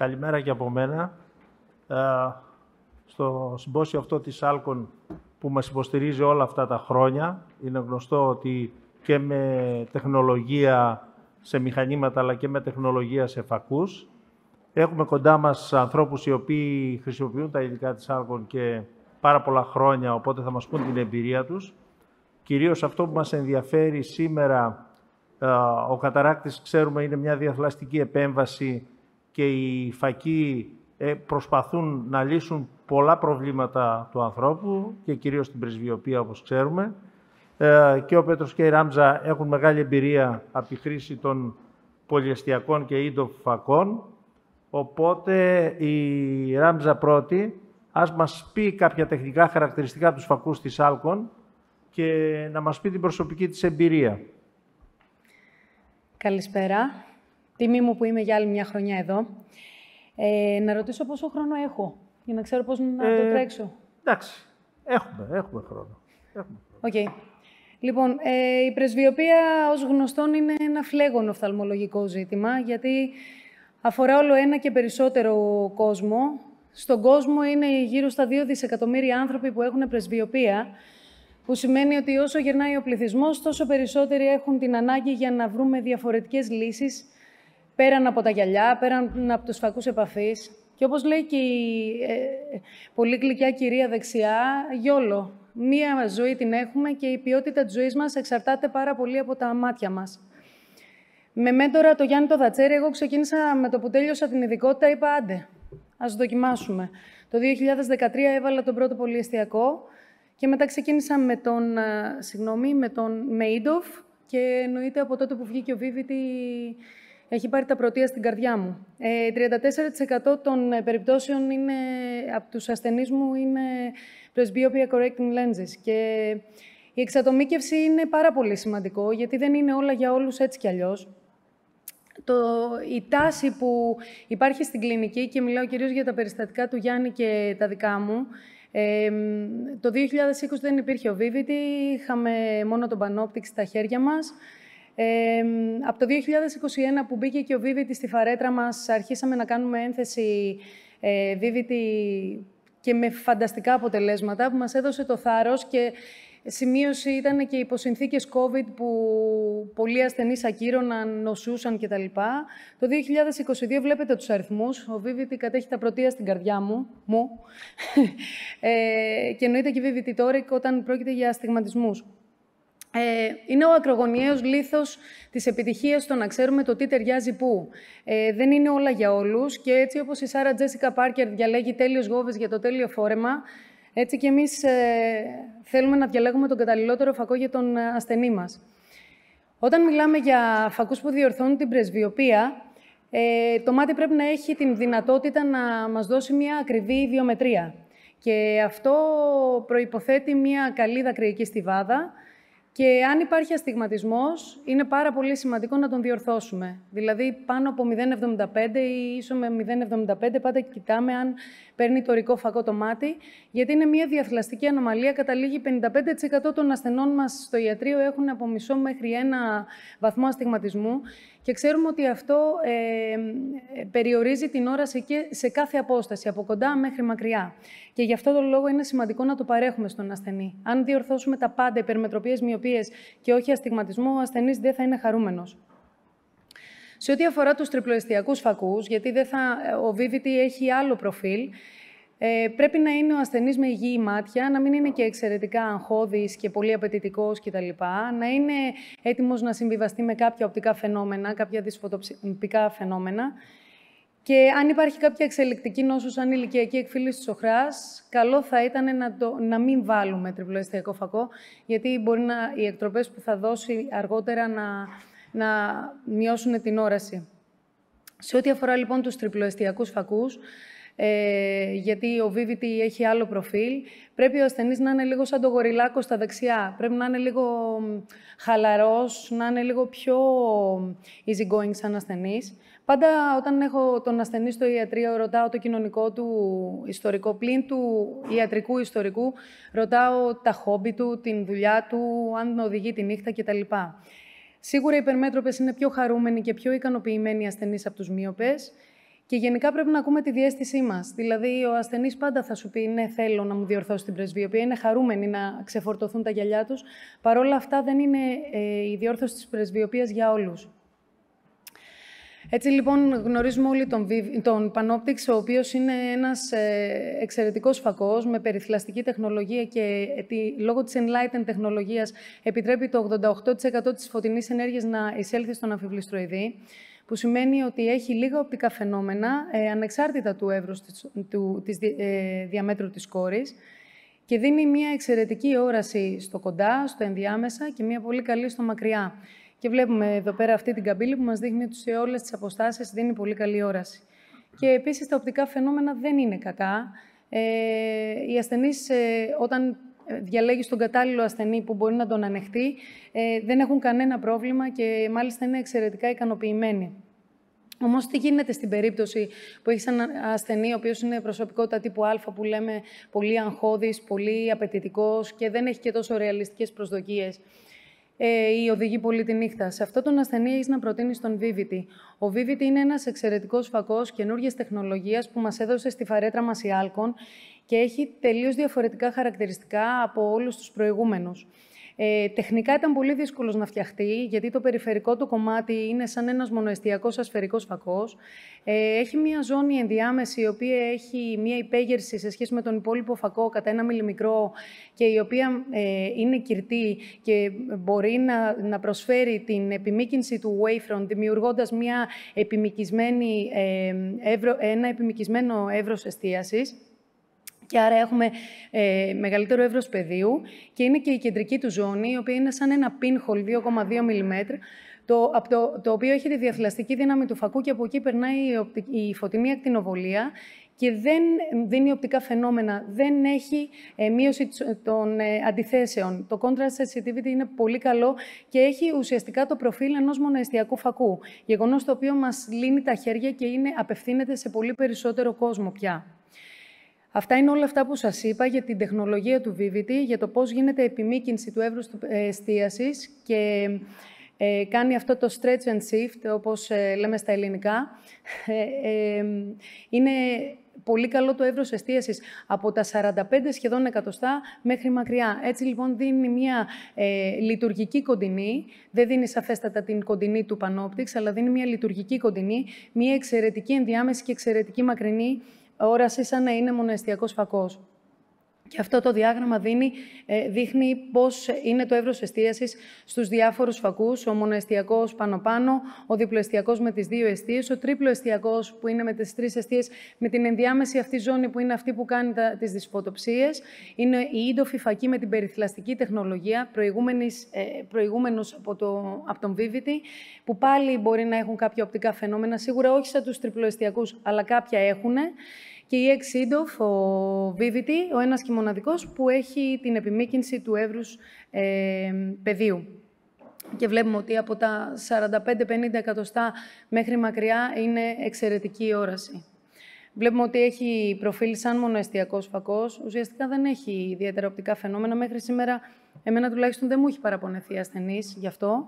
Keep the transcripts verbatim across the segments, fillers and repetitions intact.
Καλημέρα και από μένα. Ε, στο συμπόσιο αυτό της Άλκον που μας υποστηρίζει όλα αυτά τα χρόνια, είναι γνωστό ότι και με τεχνολογία σε μηχανήματα αλλά και με τεχνολογία σε φακούς. Έχουμε κοντά μας ανθρώπους οι οποίοι χρησιμοποιούν τα υλικά της Άλκον και πάρα πολλά χρόνια, οπότε θα μας πούν την εμπειρία τους. Κυρίως αυτό που μας ενδιαφέρει σήμερα, ο καταράκτης, ξέρουμε, είναι μια διαθλαστική επέμβαση και οι φακοί προσπαθούν να λύσουν πολλά προβλήματα του ανθρώπου και κυρίως την πρεσβειοποία, όπως ξέρουμε. Και ο Πέτρος και η Ράμζα έχουν μεγάλη εμπειρία από τη χρήση των πολυεστιακών και ίντοφ φακών. Οπότε η Ράμζα πρώτη, ας μας πει κάποια τεχνικά χαρακτηριστικά από τους φακούς της Άλκον και να μας πει την προσωπική της εμπειρία. Καλησπέρα. Τιμή μου που είμαι για άλλη μια χρονιά εδώ. Ε, να ρωτήσω πόσο χρόνο έχω, για να ξέρω πώς να ε, το τρέξω. Εντάξει, έχουμε, έχουμε χρόνο. Έχουμε χρόνο. Okay. Λοιπόν, ε, η πρεσβειοποία, ως γνωστόν, είναι ένα φλέγον οφθαλμολογικό ζήτημα, γιατί αφορά όλο ένα και περισσότερο κόσμο. Στον κόσμο είναι γύρω στα δύο δισεκατομμύρια άνθρωποι που έχουν πρεσβειοποία, που σημαίνει ότι όσο γερνάει ο πληθυσμός, τόσο περισσότεροι έχουν την ανάγκη για να βρούμε διαφορετικές λύσεις, πέραν από τα γυαλιά, πέραν από τους φακούς επαφής. Και όπως λέει και η ε, πολύ γλυκιά κυρία δεξιά, γιόλο, μία ζωή την έχουμε και η ποιότητα της ζωής μας εξαρτάται πάρα πολύ από τα μάτια μας. Με μέντορα το Γιάννη το Δατσέρη, εγώ ξεκίνησα με το που τέλειωσα την ειδικότητα, είπα άντε, ας δοκιμάσουμε. Το δύο χιλιάδες δεκατρία έβαλα τον πρώτο πολυεστιακό και μετά ξεκίνησα με τον, συγγνώμη, με τον Μέιντοφ και εννοείται από τότε που βγήκε ο Βίβητη έχει πάρει τα πρωτεία στην καρδιά μου. Ε, τριάντα τέσσερα τοις εκατό των περιπτώσεων είναι, από τους ασθενείς μου είναι presbyopia correcting lenses. Και η εξατομίκευση είναι πάρα πολύ σημαντικό, γιατί δεν είναι όλα για όλους έτσι κι αλλιώς. Το, η τάση που υπάρχει στην κλινική, και μιλάω κυρίως για τα περιστατικά του Γιάννη και τα δικά μου, ε, το δύο χιλιάδες είκοσι δεν υπήρχε ο Vivity, είχαμε μόνο τον Panoptix στα χέρια μας. Ε, από το δύο χιλιάδες είκοσι ένα που μπήκε και ο Vivity στη φαρέτρα μας, αρχίσαμε να κάνουμε ένθεση ε, Vivity και με φανταστικά αποτελέσματα που μας έδωσε το θάρρος και σημείωση ήταν και υπό συνθήκες COVID που πολλοί ασθενείς ακύρωναν, νοσούσαν κτλ. Το δύο χιλιάδες είκοσι δύο βλέπετε τους αριθμούς. Ο Vivity κατέχει τα πρωτεία στην καρδιά μου. μου. ε, και εννοείται και Vivity Toric όταν πρόκειται για αστιγματισμούς. Ε, είναι ο ακρογωνιαίος λίθος της επιτυχίας στο να ξέρουμε το τι ταιριάζει πού. Ε, δεν είναι όλα για όλους και έτσι όπως η Σάρα Τζέσικα Πάρκερ διαλέγει τέλειος γόβες για το τέλειο φόρεμα, έτσι και εμείς ε, θέλουμε να διαλέγουμε τον καταλληλότερο φακό για τον ασθενή μας. Όταν μιλάμε για φακούς που διορθώνουν την πρεσβειοποία, ε, το μάτι πρέπει να έχει την δυνατότητα να μας δώσει μια ακριβή ιδιομετρία. Και αυτό προϋποθέτει μια καλή δακρυϊκή στιβάδα. Και αν υπάρχει αστιγματισμός, είναι πάρα πολύ σημαντικό να τον διορθώσουμε. Δηλαδή, πάνω από μηδέν κόμμα εβδομήντα πέντε ή ίσο με μηδέν κόμμα εβδομήντα πέντε, πάντα κοιτάμε αν παίρνει τορικό φακό το μάτι, γιατί είναι μια διαθλαστική ανομαλία. Καταλήγει πενήντα πέντε τοις εκατό των ασθενών μας στο ιατρείο έχουν από μισό μέχρι ένα βαθμό αστιγματισμού και ξέρουμε ότι αυτό ε, περιορίζει την όραση και σε κάθε απόσταση, από κοντά μέχρι μακριά. Και γι' αυτό τον λόγο είναι σημαντικό να το παρέχουμε στον ασθενή. Αν διορθώσουμε τα πάντα, υπερμετροπίες, μοιοπίες και όχι αστιγματισμό, ο ασθενής δεν θα είναι χαρούμενος. Σε ό,τι αφορά τους τριπλοεστιακούς φακούς, γιατί δεν θα, ο Vivity έχει άλλο προφίλ, ε, πρέπει να είναι ο ασθενής με υγιή μάτια, να μην είναι και εξαιρετικά αγχώδης και πολύ απαιτητικός κτλ. Να είναι έτοιμος να συμβιβαστεί με κάποια οπτικά φαινόμενα, κάποια δυσφωτοπικά φαινόμενα. Και αν υπάρχει κάποια εξελικτική νόσο σαν ηλικιακή εκφύλιση της οχράς, καλό θα ήταν να, το, να μην βάλουμε τριπλοεστιακό φακό, γιατί μπορεί να, οι εκτροπές που θα δώσει αργότερα να, να μειώσουν την όραση. Σε ό,τι αφορά λοιπόν τους τριπλοεστιακούς φακούς, ε, γιατί ο Vivity έχει άλλο προφίλ, πρέπει ο ασθενής να είναι λίγο σαν το γοριλάκο στα δεξιά. Πρέπει να είναι λίγο χαλαρός, να είναι λίγο πιο easy going σαν ασθενής. Πάντα όταν έχω τον ασθενή στο ιατρείο, ρωτάω το κοινωνικό του ιστορικό, πλην του ιατρικού ιστορικού, ρωτάω τα χόμπι του, την δουλειά του, αν οδηγεί τη νύχτα κτλ. Σίγουρα οι υπερμέτροπες είναι πιο χαρούμενοι και πιο ικανοποιημένοι ασθενείς από τους μύοπες. Και γενικά πρέπει να ακούμε τη διαίσθησή μας. Δηλαδή, ο ασθενής πάντα θα σου πει: ναι, θέλω να μου διορθώσει την πρεσβειοποία. Είναι χαρούμενοι να ξεφορτωθούν τα γυαλιά τους. Παρ' όλα αυτά, δεν είναι ε, η διόρθωση της πρεσβειοποίας για όλους. Έτσι, λοιπόν, γνωρίζουμε όλοι τον, τον Panoptix, ο οποίος είναι ένας ε, εξαιρετικός φακός με περιθλαστική τεχνολογία και τη, λόγω της Enlighten τεχνολογίας επιτρέπει το ογδόντα οκτώ τοις εκατό της φωτεινής ενέργειας να εισέλθει στον αμφιβληστροειδή, που σημαίνει ότι έχει λίγα οπτικά φαινόμενα, ε, ανεξάρτητα του εύρους της, του, της ε, διαμέτρου της κόρης, και δίνει μια εξαιρετική όραση στο κοντά, στο ενδιάμεσα και μια πολύ καλή στο μακριά. Και βλέπουμε εδώ πέρα αυτή την καμπύλη που μας δείχνει ότι σε όλες τις αποστάσεις δίνει πολύ καλή όραση. Και επίσης τα οπτικά φαινόμενα δεν είναι κακά. Ε, οι ασθενείς, ε, όταν διαλέγεις τον κατάλληλο ασθενή που μπορεί να τον ανεχτεί, ε, δεν έχουν κανένα πρόβλημα και μάλιστα είναι εξαιρετικά ικανοποιημένοι. Όμως, τι γίνεται στην περίπτωση που έχεις έναν ασθενή, ο οποίος είναι προσωπικότητα τύπου Α, που λέμε πολύ αγχώδης, πολύ απαιτητικός και δεν έχει και τόσο ρεαλιστικές προσδοκίες, ή οδηγεί πολύ τη νύχτα. Σε αυτόν τον ασθενή έχεις να προτείνεις τον Vivity. Ο Vivity είναι ένας εξαιρετικός φακός καινούργιας τεχνολογίας που μας έδωσε στη φαρέτρα μας η Alcon και έχει τελείως διαφορετικά χαρακτηριστικά από όλους τους προηγούμενους. Ε, τεχνικά ήταν πολύ δύσκολος να φτιαχτεί, γιατί το περιφερικό του κομμάτι είναι σαν ένας μονοεστιακός ασφαιρικός φακός. Ε, έχει μία ζώνη ενδιάμεση, η οποία έχει μία υπέγερση σε σχέση με τον υπόλοιπο φακό κατά ένα μιλιμικρό και η οποία ε, είναι κυρτή και μπορεί να, να προσφέρει την επιμήκυνση του wavefront, δημιουργώντας μία επιμικισμένη, ε, εύρω, ένα επιμικισμένο εύρος εστίασης. Και άρα έχουμε ε, μεγαλύτερο εύρος πεδίου και είναι και η κεντρική του ζώνη, η οποία είναι σαν ένα pinhole δύο κόμμα δύο μιλιμέτρα, το, από το, το οποίο έχει τη διαθλαστική δύναμη του φακού και από εκεί περνάει η, οπτικ, η φωτεινή ακτινοβολία και δεν δίνει οπτικά φαινόμενα, δεν έχει ε, μείωση των ε, αντιθέσεων. Το contrast sensitivity είναι πολύ καλό και έχει ουσιαστικά το προφίλ ενός μονοεστιακού φακού, γεγονός το οποίο μας λύνει τα χέρια και είναι, απευθύνεται σε πολύ περισσότερο κόσμο πια. Αυτά είναι όλα αυτά που σας είπα για την τεχνολογία του Vivity, για το πώς γίνεται επιμήκυνση του εύρους εστίασης και ε, κάνει αυτό το stretch and shift, όπως ε, λέμε στα ελληνικά. Ε, ε, είναι πολύ καλό το εύρος εστίασης από τα σαράντα πέντε σχεδόν εκατοστά μέχρι μακριά. Έτσι, λοιπόν, δίνει μια ε, λειτουργική κοντινή, δεν δίνει σαφέστατα την κοντινή του Panoptix, αλλά δίνει μια λειτουργική κοντινή, μια εξαιρετική ενδιάμεση και εξαιρετική μακρινή όραση, σαν να είναι μονοεστιακός φακός. Και αυτό το διάγραμμα δίνει, δείχνει πώς είναι το εύρος εστίασης στους διάφορους φακούς. Ο μονοεστιακός πάνω-πάνω, ο διπλοεστιακός με τις δύο εστίες, ο τρίπλοεστιακός που είναι με τις τρεις εστίες, με την ενδιάμεση αυτή ζώνη που είναι αυτή που κάνει τα, τις δυσφωτοψίες. Είναι η ίντοφη φακή με την περιθλαστική τεχνολογία, προηγούμενος από, το, από τον Vivity, που πάλι μπορεί να έχουν κάποια οπτικά φαινόμενα, σίγουρα όχι σαν τους τριπλοεστιακούς, αλλά κάποια έχουν. Και η X-Idof, ο Vivity, ο ένας και μοναδικός, που έχει την επιμήκυνση του εύρους ε, πεδίου. Και βλέπουμε ότι από τα σαράντα πέντε με πενήντα εκατοστά μέχρι μακριά είναι εξαιρετική η όραση. Βλέπουμε ότι έχει προφίλ σαν μονοεστιακός φακός. Ουσιαστικά δεν έχει ιδιαίτερα οπτικά φαινόμενα. Μέχρι σήμερα, εμένα τουλάχιστον δεν μου έχει παραπονεθεί ασθενής γι' αυτό.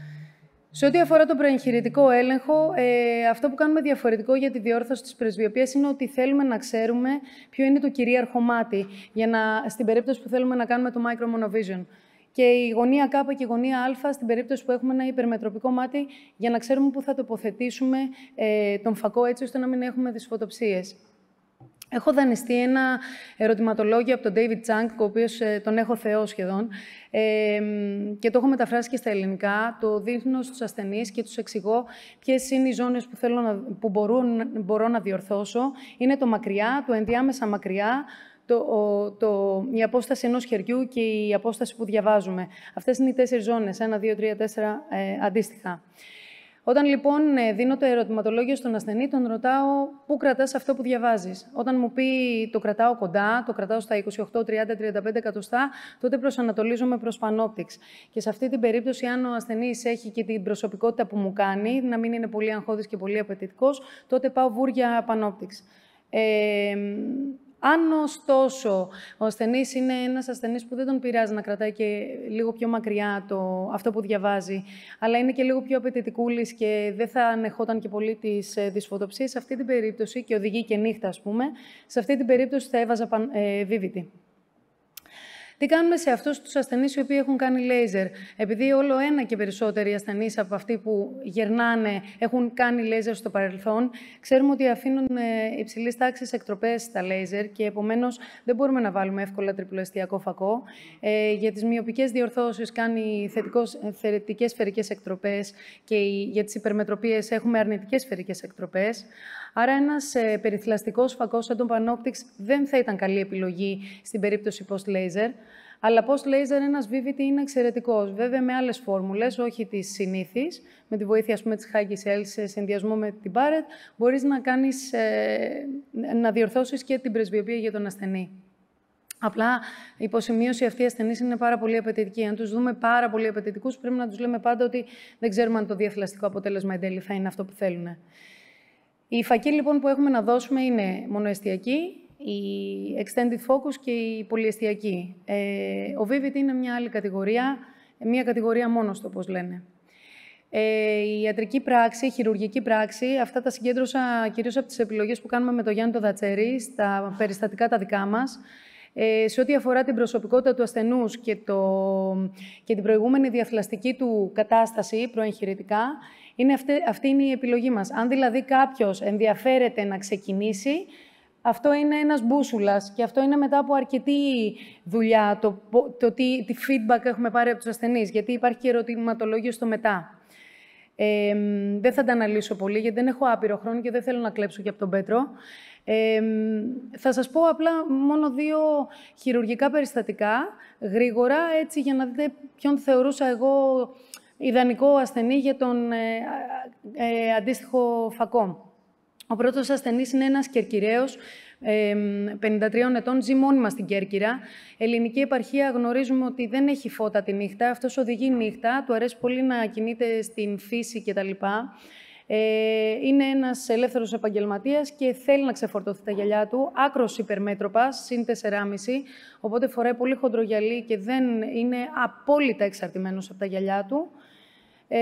Σε ό,τι αφορά το προεγχειρητικό έλεγχο, ε, αυτό που κάνουμε διαφορετικό για τη διόρθωση της πρεσβειοποίας είναι ότι θέλουμε να ξέρουμε ποιο είναι το κυρίαρχο μάτι, για να, στην περίπτωση που θέλουμε να κάνουμε το micro monovision. Και η γωνία K και η γωνία Α, στην περίπτωση που έχουμε ένα υπερμετροπικό μάτι, για να ξέρουμε πού θα τοποθετήσουμε ε, τον φακό, έτσι ώστε να μην έχουμε δυσφωτοψίες. Έχω δανειστεί ένα ερωτηματολόγιο από τον David Chang, ο οποίος ε, τον έχω θεό σχεδόν, ε, και το έχω μεταφράσει και στα ελληνικά. Το δείχνω στους ασθενείς και τους εξηγώ ποιες είναι οι ζώνες που, θέλω να, που μπορώ, μπορώ να διορθώσω. Είναι το μακριά, το ενδιάμεσα μακριά, το, ο, το, η απόσταση ενός χεριού και η απόσταση που διαβάζουμε. Αυτές είναι οι τέσσερις ζώνες, ένα, δύο, τρία, τέσσερα ε, αντίστοιχα. Όταν λοιπόν δίνω το ερωτηματολόγιο στον ασθενή, τον ρωτάω πού κρατάς αυτό που διαβάζεις. Όταν μου πει το κρατάω κοντά, το κρατάω στα είκοσι οκτώ, τριάντα, τριάντα πέντε εκατοστά, τότε προσανατολίζομαι προς Panoptix. Και σε αυτή την περίπτωση, αν ο ασθενής έχει και την προσωπικότητα που μου κάνει, να μην είναι πολύ αγχώδης και πολύ απαιτητικός, τότε πάω βούρια Panoptix. Ε, Αν ωστόσο ο ασθενής είναι ένας ασθενής που δεν τον πειράζει να κρατάει και λίγο πιο μακριά το, αυτό που διαβάζει, αλλά είναι και λίγο πιο απαιτητικούλης και δεν θα ανεχόταν και πολύ τις ε, δυσφωτοψίες, σε αυτή την περίπτωση, και οδηγεί και νύχτα, ας πούμε, σε αυτή την περίπτωση θα έβαζα ε, βίβητη. Τι κάνουμε σε αυτούς τους ασθενείς οι οποίοι έχουν κάνει λέιζερ? Επειδή όλο ένα και περισσότεροι ασθενείς από αυτοί που γερνάνε έχουν κάνει λέιζερ στο παρελθόν, ξέρουμε ότι αφήνουν υψηλής τάξης εκτροπές στα λέιζερ και επομένως δεν μπορούμε να βάλουμε εύκολα τριπλοεστιακό φακό. Ε, για τις μυοπικές διορθώσεις κάνει θετικές σφαιρικές εκτροπές και για τις υπερμετροπίες έχουμε αρνητικές σφαιρικές εκτροπές. Άρα ένας ε, περιθυλαστικός φακός σαν τον Panoptix δεν θα ήταν καλή επιλογή στην περίπτωση post-laser. Αλλά post-laser ένας βίβητη είναι εξαιρετικός. Βέβαια με άλλες φόρμουλες, όχι τις συνήθεις, με τη βοήθεια ας πούμε, της Hagisel σε συνδυασμό με την Barrett, μπορείς να, κάνεις, ε, να διορθώσεις και την πρεσβειοποίηση για τον ασθενή. Απλά η υποσημείωση αυτή οι ασθενείς είναι πάρα πολύ απαιτητική. Αν τους δούμε πάρα πολύ απαιτητικούς, πρέπει να τους λέμε πάντα ότι δεν ξέρουμε αν το διαφυλαστικό αποτέλεσμα εν τέλει θα είναι αυτό που θέλουν. Οι φακοί λοιπόν που έχουμε να δώσουμε είναι μονοεστιακοί, η extended focus και η πολυεστιακή. Ε, ο Vivid είναι μια άλλη κατηγορία, μια κατηγορία μόνος του, όπως λένε. Ε, η ιατρική πράξη, η χειρουργική πράξη, αυτά τα συγκέντρωσα κυρίως από τις επιλογές που κάνουμε με τον Γιάννη το Δατσέρη, στα περιστατικά τα δικά μας. Ε, σε ό,τι αφορά την προσωπικότητα του ασθενούς και, το, και την προηγούμενη διαφυλαστική του κατάσταση προεγχειρητικά, είναι αυτή, αυτή είναι η επιλογή μας. Αν δηλαδή κάποιος ενδιαφέρεται να ξεκινήσει, αυτό είναι ένας μπούσουλας και αυτό είναι μετά από αρκετή δουλειά, το, το τι, τι feedback έχουμε πάρει από τους ασθενείς, γιατί υπάρχει και ερωτηματολόγιο στο μετά. Ε, δεν θα τα αναλύσω πολύ, γιατί δεν έχω άπειρο χρόνο και δεν θέλω να κλέψω και από τον Πέτρο. Ε, θα σας πω απλά μόνο δύο χειρουργικά περιστατικά, γρήγορα, έτσι για να δείτε ποιον θεωρούσα εγώ ιδανικό ασθενή για τον ε, ε, αντίστοιχο φακό. Ο πρώτος ασθενής είναι ένας Κερκυραίος, ε, πενήντα τριών ετών, ζει μόνιμα στην Κέρκυρα. Ελληνική επαρχία γνωρίζουμε ότι δεν έχει φώτα τη νύχτα, αυτός οδηγεί νύχτα, του αρέσει πολύ να κινείται στην φύση κτλ. Ε, είναι ένας ελεύθερος επαγγελματίας και θέλει να ξεφορτωθεί τα γυαλιά του, άκρος υπερμέτροπας, συν τέσσερα κόμμα πέντε, οπότε φοράει πολύ χοντρογυαλί και δεν είναι απόλυτα εξαρτημένος από τα γυαλιά του. Ε,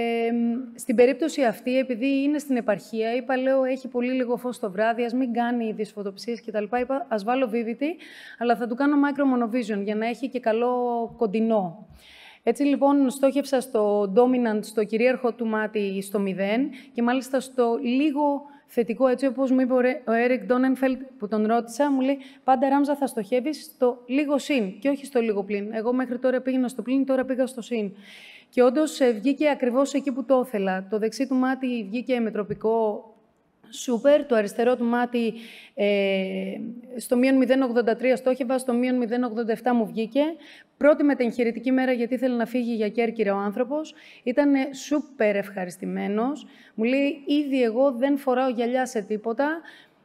στην περίπτωση αυτή, επειδή είναι στην επαρχία, είπα, λέω, έχει πολύ λίγο φως το βράδυ, ας μην κάνει δυσφωτοψίες κτλ. Είπα, ας βάλω Vivity, αλλά θα του κάνω micro monovision για να έχει και καλό κοντινό. Έτσι λοιπόν στόχευσα στο dominant, στο κυρίαρχο του μάτι στο μηδέν και μάλιστα στο λίγο θετικό, έτσι όπως μου είπε ο Έρικ Ντόνενφελτ που τον ρώτησα, μου λέει πάντα Ράμζα θα στοχεύεις στο λίγο συν και όχι στο λίγο πλην. Εγώ μέχρι τώρα πήγαινα στο πλην, τώρα πήγα στο συν. Και όντως βγήκε ακριβώς εκεί που το ήθελα. Το δεξί του μάτι βγήκε μετροπικό σούπερ, το αριστερό του μάτι ε, στο μείον μηδέν κόμμα ογδόντα τρία στόχευα, στο μείον μηδέν κόμμα ογδόντα επτά μου βγήκε. Πρώτη μετεγχειρητική μέρα, γιατί ήθελε να φύγει για Κέρκυρα ο άνθρωπος. Ήταν σούπερ ευχαριστημένος. Μου λέει, ήδη εγώ δεν φοράω γυαλιά σε τίποτα.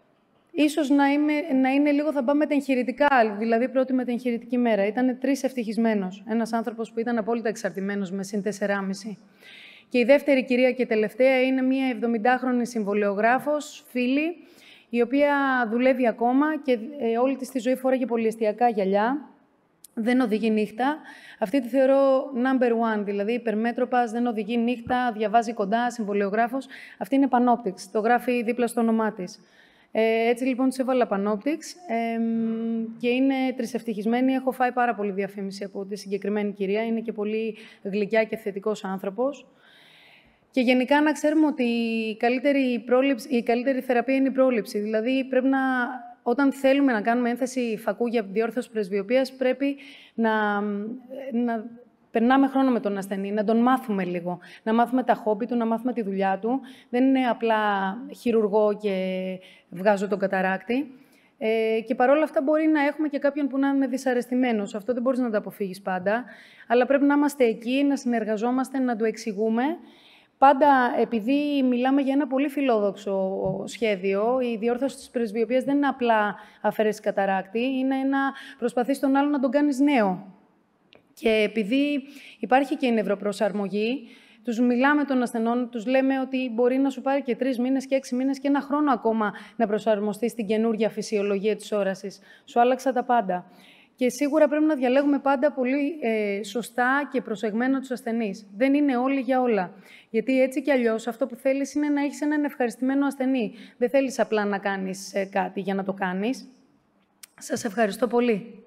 Ίσως να, είμαι, να είναι λίγο, θα πάμε μετεγχειρητικά, δηλαδή πρώτη μετεγχειρητική μέρα. Ήταν τρεις ευτυχισμένος. Ένας άνθρωπος που ήταν απόλυτα εξαρτημένος με συν τέσσερα κόμμα πέντε. Και η δεύτερη κυρία και τελευταία είναι μια εβδομηντάχρονη συμβολιογράφος, φίλη, η οποία δουλεύει ακόμα και ε, όλη της τη ζωή φόραγε πολυεστιακά γυαλιά. Δεν οδηγεί νύχτα. Αυτή τη θεωρώ number one, δηλαδή υπερμέτροπας, δεν οδηγεί νύχτα, διαβάζει κοντά, συμβολιογράφος. Αυτή είναι Panoptix, το γράφει δίπλα στο όνομά της. Ε, έτσι λοιπόν της έβαλα Panoptix ε, και είναι τρισευτυχισμένη. Έχω φάει πάρα πολύ διαφήμιση από τη συγκεκριμένη κυρία. Είναι και πολύ γλυκιά και θετικός άνθρωπος. Και γενικά να ξέρουμε ότι η καλύτερη, πρόληψη, η καλύτερη θεραπεία είναι η πρόληψη. Δηλαδή πρέπει να, όταν θέλουμε να κάνουμε ένθεση φακού για διόρθωση πρεσβειοποίησης, πρέπει να, να περνάμε χρόνο με τον ασθενή, να τον μάθουμε λίγο. Να μάθουμε τα χόμπι του, να μάθουμε τη δουλειά του. Δεν είναι απλά χειρουργό και βγάζω τον καταράκτη. Ε, και παρόλα αυτά μπορεί να έχουμε και κάποιον που να είναι δυσαρεστημένος. Αυτό δεν μπορείς να το αποφύγεις πάντα. Αλλά πρέπει να είμαστε εκεί, να συνεργαζόμαστε, να το εξηγούμε. Πάντα, επειδή μιλάμε για ένα πολύ φιλόδοξο σχέδιο, η διόρθωση της πρεσβειοποίησης δεν είναι απλά αφαίρεση καταράκτη, είναι να προσπαθείς τον άλλο να τον κάνεις νέο. Και επειδή υπάρχει και η νευροπροσαρμογή, Τους μιλάμε των ασθενών, τους λέμε ότι μπορεί να σου πάρει και τρεις μήνες και έξι μήνες και ένα χρόνο ακόμα να προσαρμοστεί στην καινούργια φυσιολογία της όρασης. Σου άλλαξα τα πάντα. Και σίγουρα πρέπει να διαλέγουμε πάντα πολύ ε, σωστά και προσεγμένα τους ασθενείς. Δεν είναι όλοι για όλα. Γιατί έτσι κι αλλιώς αυτό που θέλεις είναι να έχεις έναν ευχαριστημένο ασθενή. Δεν θέλεις απλά να κάνεις ε, κάτι για να το κάνεις. Σας ευχαριστώ πολύ.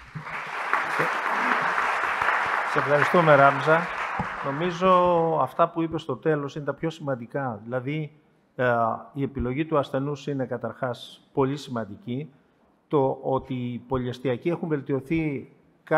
Σε ευχαριστούμε, Ράμζα. Νομίζω αυτά που είπες στο τέλος είναι τα πιο σημαντικά. Δηλαδή, ε, η επιλογή του ασθενούς είναι καταρχάς πολύ σημαντική. Το ότι οι πολυεστιακοί έχουν βελτιωθεί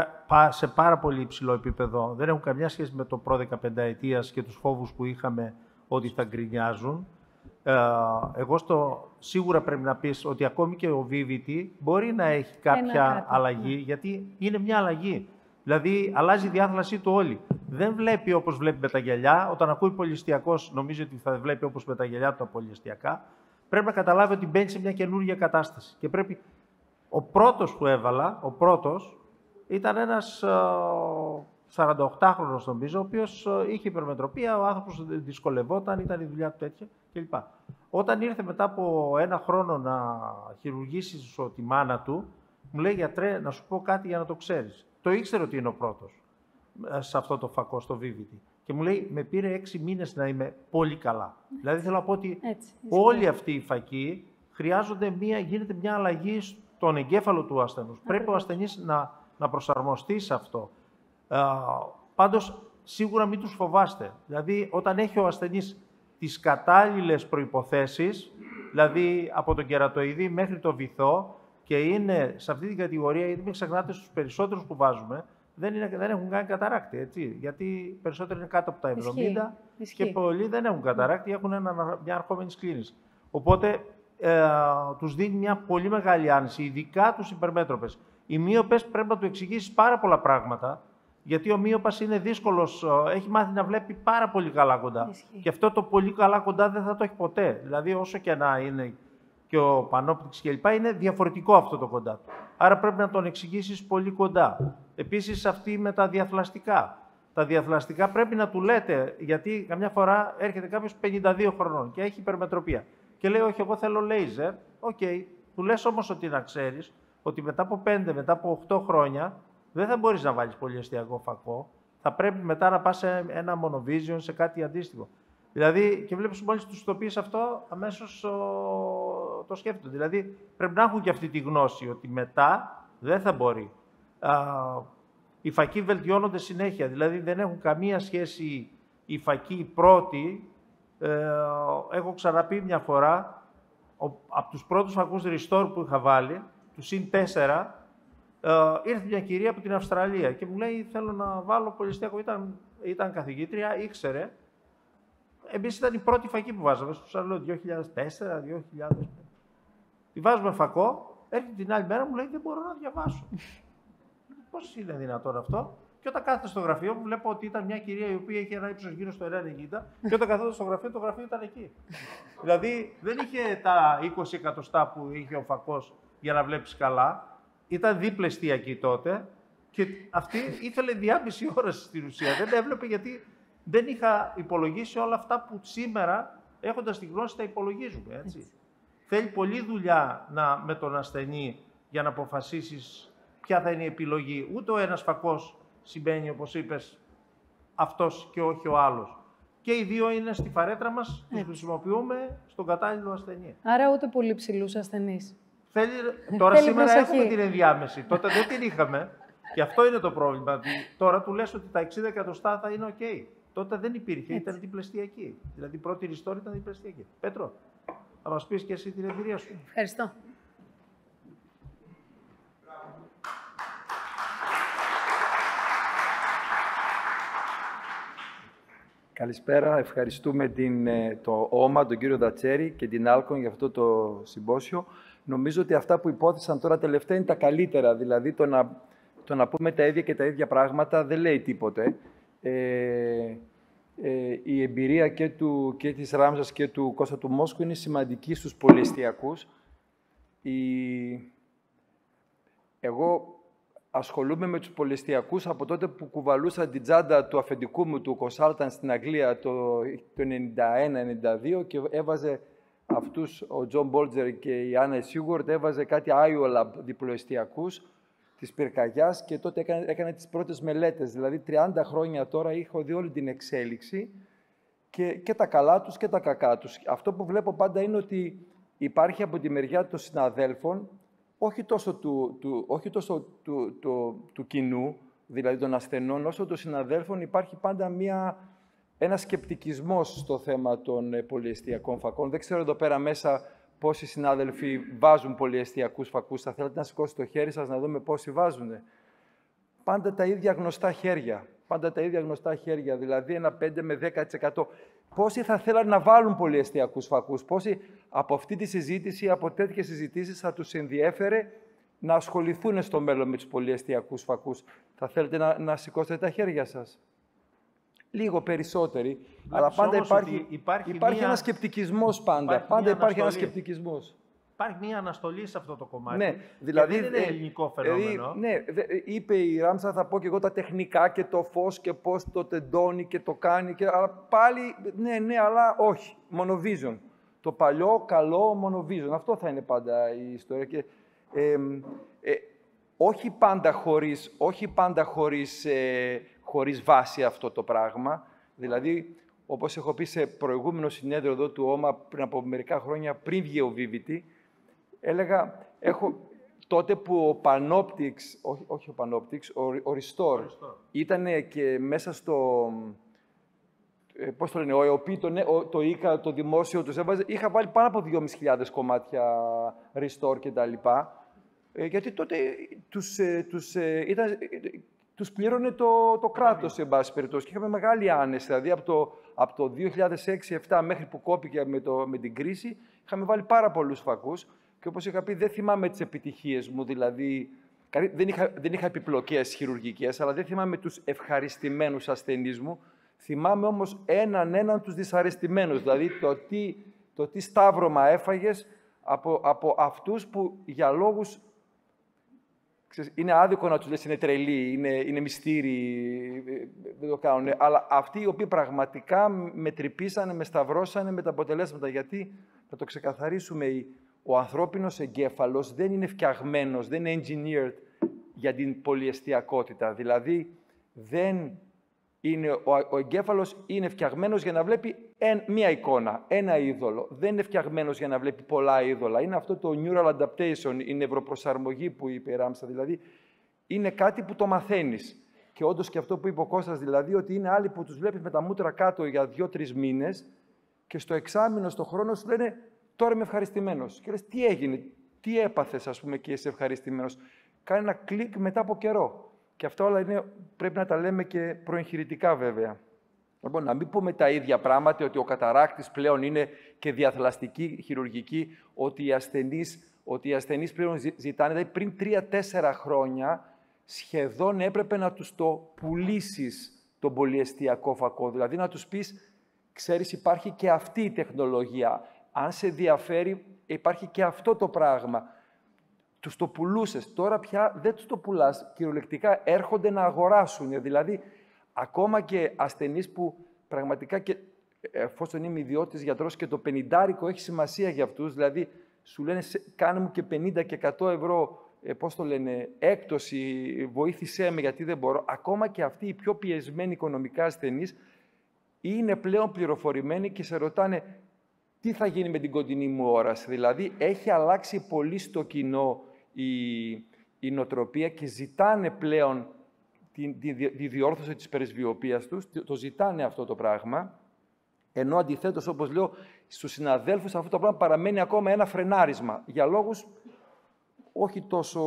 σε πάρα πολύ υψηλό επίπεδο. Δεν έχουν καμιά σχέση με το προ-δεκαπενταετίας και τους φόβους που είχαμε ότι θα γκρινιάζουν. Ε, εγώ στο, σίγουρα πρέπει να πεις ότι ακόμη και ο Vivity μπορεί να έχει κάποια αλλαγή, γιατί είναι μια αλλαγή. Δηλαδή, αλλάζει η διάθλασή του όλη. Δεν βλέπει όπως βλέπει με τα γυαλιά. Όταν ακούει πολυεστιακός, νομίζει ότι θα βλέπει όπως με τα γυαλιά του τα πολυεστιακά. Πρέπει να καταλάβει ότι μπαίνει σε μια καινούργια κατάσταση. Και πρέπει... Ο πρώτος που έβαλα, ο πρώτος, ήταν ένας σαρανταοκτάχρονος, νομίζω, ο οποίος είχε υπερμετροπία, ο άνθρωπος δυσκολευόταν, ήταν η δουλειά του τέτοια κλπ. Όταν ήρθε μετά από ένα χρόνο να χειρουργήσει τη μάνα του, μου λέει, γιατρέ, να σου πω κάτι για να το ξέρεις. Το ήξερε ότι είναι ο πρώτος σε αυτό το φακό, στο Vivity. Και μου λέει, με πήρε έξι μήνες να είμαι πολύ καλά. Δηλαδή, θέλω να πω ότι έτσι, όλοι αυτοί οι φακοί χρειάζονται μία, γίνεται μια αλλαγή στον εγκέφαλο του ασθενούς. Α, πρέπει ο ασθενής να, να προσαρμοστεί σε αυτό. Α, πάντως, σίγουρα μην τους φοβάστε. Δηλαδή, όταν έχει ο ασθενής τις κατάλληλες προϋποθέσεις, δηλαδή από τον κερατοειδή μέχρι το βυθό, και είναι σε αυτή την κατηγορία, γιατί μην ξεχνάτε στους περισσότερους που βάζουμε, δεν, είναι, δεν έχουν κάνει καταράκτη, έτσι. Γιατί περισσότεροι είναι κάτω από τα εβδομήντα και πολλοί δεν έχουν καταράκτη, έχουν ένα, μια αρχόμενη σκλήνηση. Οπότε ε, τους δίνει μια πολύ μεγάλη άνεση, ειδικά τους υπερμέτροπες. Οι μύοπες πρέπει να του εξηγήσεις πάρα πολλά πράγματα, γιατί ο μύοπας είναι δύσκολος, έχει μάθει να βλέπει πάρα πολύ καλά κοντά. Ισχύει. Και αυτό το πολύ καλά κοντά δεν θα το έχει ποτέ. Δηλαδή, όσο και να είναι και ο πανόπτυξης κλπ. Είναι διαφορετικό αυτό το κοντά του. Άρα πρέπει να τον εξηγήσεις πολύ κοντά. Επίσης, αυτή με τα διαθλαστικά. Τα διαθλαστικά πρέπει να του λέτε, γιατί καμιά φορά έρχεται κάποιος πενήντα δύο χρονών και έχει υπερμετροπία. Και λέει, όχι, εγώ θέλω λέιζερ. Οκ. Okay. Του λες όμως ότι να ξέρεις ότι μετά από πέντε, μετά από οκτώ χρόνια δεν θα μπορείς να βάλεις πολυεστιακό φακό. Θα πρέπει μετά να πας σε ένα monovision, σε κάτι αντίστοιχο. Δηλαδή, και βλέπεις μόλις τους το πεις αυτό, αμέσως ο, το σκέφτονται. Δηλαδή, πρέπει να έχουν και αυτή τη γνώση ότι μετά δεν θα μπορεί. Α, οι φακοί βελτιώνονται συνέχεια, δηλαδή δεν έχουν καμία σχέση οι φακοί πρώτοι. Ε, έχω ξαναπεί μια φορά, ο, από τους πρώτους φακούς Restore που είχα βάλει, του συν τέσσερα, ε, ήρθε μια κυρία από την Αυστραλία και μου λέει, θέλω να βάλω πολυεστιακό. Ήταν, ήταν καθηγήτρια, ήξερε. Εμείς ήταν η πρώτη φακή που βάζαμε, στο άλλο δύο χιλιάδες τέσσερα, δύο χιλιάδες πέντε. Τη βάζουμε φακό, έρχεται την άλλη μέρα, μου λέει, δεν μπορώ να διαβάσω. Πώς είναι δυνατόν αυτό? Και όταν κάθεται στο γραφείο μου, βλέπω ότι ήταν μια κυρία η οποία είχε ένα ύψος γύρω στο ένα ενενήντα και όταν καθόταν στο γραφείο, το γραφείο ήταν εκεί. Δηλαδή, δεν είχε τα είκοσι εκατοστά που είχε ο φακός για να βλέπεις καλά. Ήταν δίπλα-εστιακή τότε και αυτή ήθελε διάμιση ώρα στην ουσία. Δεν έβλεπε γιατί δεν είχα υπολογίσει όλα αυτά που σήμερα, έχοντας τη γνώση, τα υπολογίζουμε. Έτσι. Έτσι. Θέλει πολλή δουλειά να, με τον ασθενή για να αποφασίσεις ποια θα είναι η επιλογή. Ούτε ο ένας φακός σημαίνει, όπως είπες, αυτός και όχι ο άλλος. Και οι δύο είναι στη φαρέτρα μας, τους χρησιμοποιούμε στον κατάλληλο ασθενή. Άρα ούτε πολύ ψηλούς ασθενείς. Θέλει, τώρα Θέλει σήμερα προσοχή. Έχουμε την ενδιάμεση. Τότε δεν την είχαμε. Και αυτό είναι το πρόβλημα. Τώρα του λες ότι τα εξήντα εκατοστά θα είναι OK. Τότε δεν υπήρχε, έτσι. Ήταν διπλεστιακή. Δηλαδή η πρώτη Restore ήταν διπλεστιακή. Πέτρο, θα μας πεις και εσύ την εμπειρία σου. Ευχαριστώ. Καλησπέρα. Ευχαριστούμε την, το ΟΜΑ, τον κύριο Δατσέρη και την Άλκον για αυτό το συμπόσιο. Νομίζω ότι αυτά που υπόθεσαν τώρα τελευταία είναι τα καλύτερα. Δηλαδή το να, το να πούμε τα ίδια και τα ίδια πράγματα δεν λέει τίποτε. Ε, ε, η εμπειρία και, του, και της Ράμζας και του Κώστα του Μόσκου είναι σημαντική στους πολυεστιακούς. Η... Εγώ ασχολούμαι με τους πολυεστιακούς από τότε που κουβαλούσα την τσάντα του αφεντικού μου, του consultant στην Αγγλία το, το ενενήντα ένα ενενήντα δύο και έβαζε αυτούς, ο Τζον Μπόλτζερ και η Άννα Σίγουρτ, έβαζε κάτι Iolab διπλοεστιακούς της πυρκαγιάς και τότε έκανε, έκανε τις πρώτες μελέτες. Δηλαδή, τριάντα χρόνια τώρα έχω δει όλη την εξέλιξη και, και τα καλά τους και τα κακά τους. Αυτό που βλέπω πάντα είναι ότι υπάρχει από τη μεριά των συναδέλφων, όχι τόσο του, του, όχι τόσο του, του, του κοινού, δηλαδή των ασθενών, όσο των συναδέλφων, υπάρχει πάντα μια, ένα σκεπτικισμός στο θέμα των ε, πολυεστιακών φακών. Δεν ξέρω εδώ πέρα μέσα πόσοι συνάδελφοι βάζουν πολυεστιακούς φακούς. Θα θέλετε να σηκώσετε το χέρι σας να δούμε πόσοι βάζουν. Πάντα τα ίδια γνωστά χέρια. Πάντα τα ίδια γνωστά χέρια, δηλαδή ένα πέντε με δέκα τοις εκατό. Πόσοι θα θέλαν να βάλουν πολυεστιακούς φακούς, πόσοι από αυτή τη συζήτηση, από τέτοιες συζητήσεις θα τους ενδιέφερε να ασχοληθούν στο μέλλον με τους πολυεστιακούς φακούς. Θα θέλετε να, να σηκώσετε τα χέρια σας. Λίγο περισσότεροι, Βλέπεις αλλά πάντα υπάρχει, υπάρχει, υπάρχει μία... ένας σκεπτικισμός πάντα. Υπάρχει πάντα υπάρχει ένας σκεπτικισμός. Υπάρχει μια αναστολή σε αυτό το κομμάτι. Ναι, δηλαδή, δεν είναι ελληνικό φαινόμενο. Ναι, είπε η Ράμσα, θα πω και εγώ τα τεχνικά και το φως και πώς το τεντώνει και το κάνει. Και, αλλά πάλι, ναι, ναι, αλλά όχι. Monovision. Το παλιό, καλό Monovision. Αυτό θα είναι πάντα η ιστορία. Και, ε, ε, όχι πάντα χωρίς, όχι πάντα χωρίς, ε, χωρίς βάση αυτό το πράγμα. Δηλαδή, όπως έχω πει σε προηγούμενο συνέδριο εδώ του ΟΜΑ πριν από μερικά χρόνια, πριν βγει ο Βίβητη, έλεγα, έχω, τότε που ο Panoptix, όχι, όχι ο Panoptix, ο, ο Restore, ήταν και μέσα στο, ε, πώς το λένε, ο ΕΟΠΗ, το, το, το ΙΚΑ, το δημόσιο τους έβαζε, είχα βάλει πάνω από δυόμισι χιλιάδες κομμάτια Restore κτλ. Ε, γιατί τότε τους, ε, τους, ε, ήταν, ε, τους πλήρωνε το, το κράτος, σε βάση περιπτώσει. Και είχαμε μεγάλη άνεση, δηλαδή από το, από το δύο χιλιάδες έξι επτά μέχρι που κόπηκε με, το, με την κρίση, είχαμε βάλει πάρα πολλούς φακούς. Και όπως είχα πει, δεν θυμάμαι τις επιτυχίες μου, δηλαδή δεν είχα, δεν είχα επιπλοκές χειρουργικές, αλλά δεν θυμάμαι τους ευχαριστημένους ασθενείς μου. Θυμάμαι όμως έναν έναν τους δυσαρεστημένους, δηλαδή το τι, το τι σταύρωμα έφαγες από, από αυτούς που για λόγους, ξέρεις, είναι άδικο να τους λες είναι τρελοί, είναι, είναι μυστήριοι, δεν το κάνουν, αλλά αυτοί οι οποίοι πραγματικά με τρυπήσανε, με σταυρώσανε με τα αποτελέσματα, γιατί, να το ξεκαθαρίσουμε, ο ανθρώπινος εγκέφαλος δεν είναι φτιαγμένος, δεν είναι engineered για την πολυεστιακότητα. Δηλαδή, δεν είναι, ο, ο εγκέφαλος είναι φτιαγμένος για να βλέπει εν, μία εικόνα, ένα είδωλο. Δεν είναι φτιαγμένος για να βλέπει πολλά είδωλα. Είναι αυτό το neural adaptation, η νευροπροσαρμογή που είπε η Ράμσα. Δηλαδή, είναι κάτι που το μαθαίνεις. Και όντως και αυτό που είπε ο Κώστας, δηλαδή, ότι είναι άλλοι που τους βλέπεις με τα μούτρα κάτω για δύο-τρεις μήνες και στο εξάμηνο, στο χρόνο σου λένε τώρα είμαι ευχαριστημένος. Και λες, τι έγινε, τι έπαθες, ας πούμε, και είσαι ευχαριστημένος. Κάνει ένα κλικ μετά από καιρό. Και αυτά όλα είναι, πρέπει να τα λέμε και προεγχειρητικά, βέβαια. Λοιπόν, να μην πούμε τα ίδια πράγματα, ότι ο καταράκτης πλέον είναι και διαθλαστική χειρουργική, ότι οι ασθενείς, ότι οι ασθενείς πλέον ζητάνε, δηλαδή πριν τρία-τέσσερα χρόνια, σχεδόν έπρεπε να τους το πουλήσεις τον πολυεστιακό φακό. Δηλαδή να τους πεις, ξέρεις, υπάρχει και αυτή η τεχνολογία. Αν σε ενδιαφέρει, υπάρχει και αυτό το πράγμα. Τους το πουλούσες. Τώρα πια δεν τους το πουλάς. Κυριολεκτικά έρχονται να αγοράσουν. Δηλαδή, ακόμα και ασθενείς που πραγματικά, και, εφόσον είμαι ιδιώτης γιατρός, και το πενηντάρικο έχει σημασία για αυτούς, δηλαδή σου λένε κάνε μου και πενήντα και εκατό ευρώ, ε, πώς το λένε, έκπτωση, βοήθησέ με γιατί δεν μπορώ. Ακόμα και αυτοί οι πιο πιεσμένοι οικονομικά ασθενείς είναι πλέον πληροφορημένοι και σε ρωτάνε τι θα γίνει με την κοντινή μου όραση. Δηλαδή, έχει αλλάξει πολύ στο κοινό η, η νοοτροπία και ζητάνε πλέον τη, τη, τη διόρθωση της περισβιοποίησης τους, το ζητάνε αυτό το πράγμα, ενώ αντιθέτως, όπως λέω, στους συναδέλφους αυτό το πράγμα παραμένει ακόμα ένα φρενάρισμα, για λόγους όχι τόσο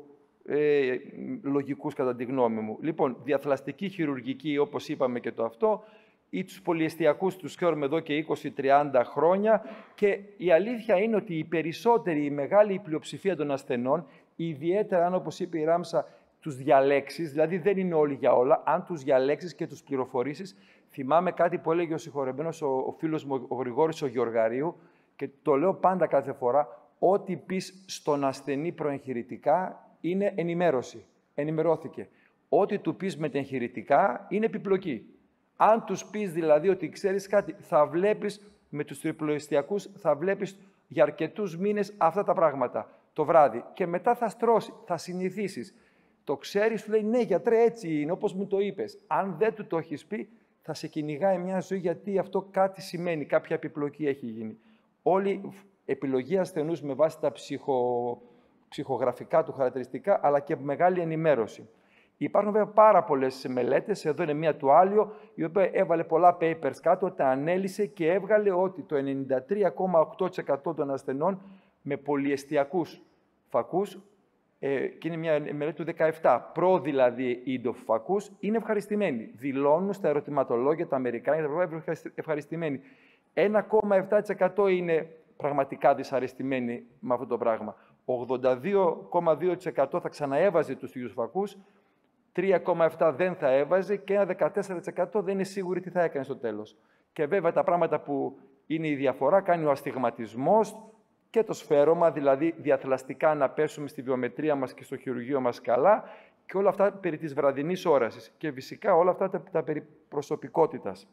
ε, λογικούς κατά τη γνώμη μου. Λοιπόν, διαθλαστική χειρουργική, όπως είπαμε και το αυτό, ή τους πολυεστιακούς τους ξέρουμε εδώ και είκοσι με τριάντα χρόνια και η αλήθεια είναι ότι οι περισσότεροι, η μεγάλη πλειοψηφία των ασθενών, ιδιαίτερα αν, όπως είπε η Ράμσα, τους διαλέξεις, δηλαδή δεν είναι όλοι για όλα, αν τους διαλέξεις και τους πληροφορήσεις. Θυμάμαι κάτι που έλεγε ο συγχωρεμένος, ο, ο φίλος μου, ο Γρηγόρης ο Γεωργαρίου, και το λέω πάντα κάθε φορά, ό,τι πεις στον ασθενή προεγχειρητικά είναι ενημέρωση. ενημερώθηκε. Ό,τι του πεις μετεγχειρητικά είναι επιπλοκή. Αν τους πεις δηλαδή ότι ξέρεις κάτι, θα βλέπεις με τους τριπλοεστιακούς, θα βλέπεις για αρκετούς μήνες αυτά τα πράγματα το βράδυ. Και μετά θα στρώσει, θα συνηθίσεις. Το ξέρεις, σου λέει ναι γιατρέ έτσι είναι όπως μου το είπες. Αν δεν του το έχεις πει, θα σε κυνηγάει μια ζωή γιατί αυτό κάτι σημαίνει, κάποια επιπλοκή έχει γίνει. Όλη επιλογή ασθενούς με βάση τα ψυχο... ψυχογραφικά του χαρακτηριστικά, αλλά και μεγάλη ενημέρωση. Υπάρχουν βέβαια πάρα πολλές μελέτες, εδώ είναι μία του Άλιο, η οποία έβαλε πολλά papers κάτω, τα ανέλυσε και έβγαλε ότι το ενενήντα τρία κόμμα οκτώ τοις εκατό των ασθενών με πολυεστιακούς φακούς, ε, και είναι μια μελέτη του δεκαεπτά, προ δηλαδή ίντοφ φακούς, είναι ευχαριστημένοι. Δηλώνουν στα ερωτηματολόγια τα Αμερικάνικα και τα Ευρωπαϊκά ευχαριστημένοι. ένα κόμμα επτά τοις εκατό είναι πραγματικά δυσαρεστημένοι με αυτό το πράγμα. ογδόντα δύο κόμμα δύο τοις εκατό θα ξαναέβαζε τους ίδιους φακούς, τρία κόμμα επτά τοις εκατό δεν θα έβαζε και ένα δεκατέσσερα τοις εκατό δεν είναι σίγουροι τι θα έκανε στο τέλος. Και βέβαια τα πράγματα που είναι η διαφορά κάνει ο αστιγματισμός και το σφαίρωμα, δηλαδή διαθλαστικά να πέσουμε στη βιομετρία μας και στο χειρουργείο μας καλά, και όλα αυτά περί της βραδινής όρασης και φυσικά όλα αυτά τα, τα περί προσωπικότητας.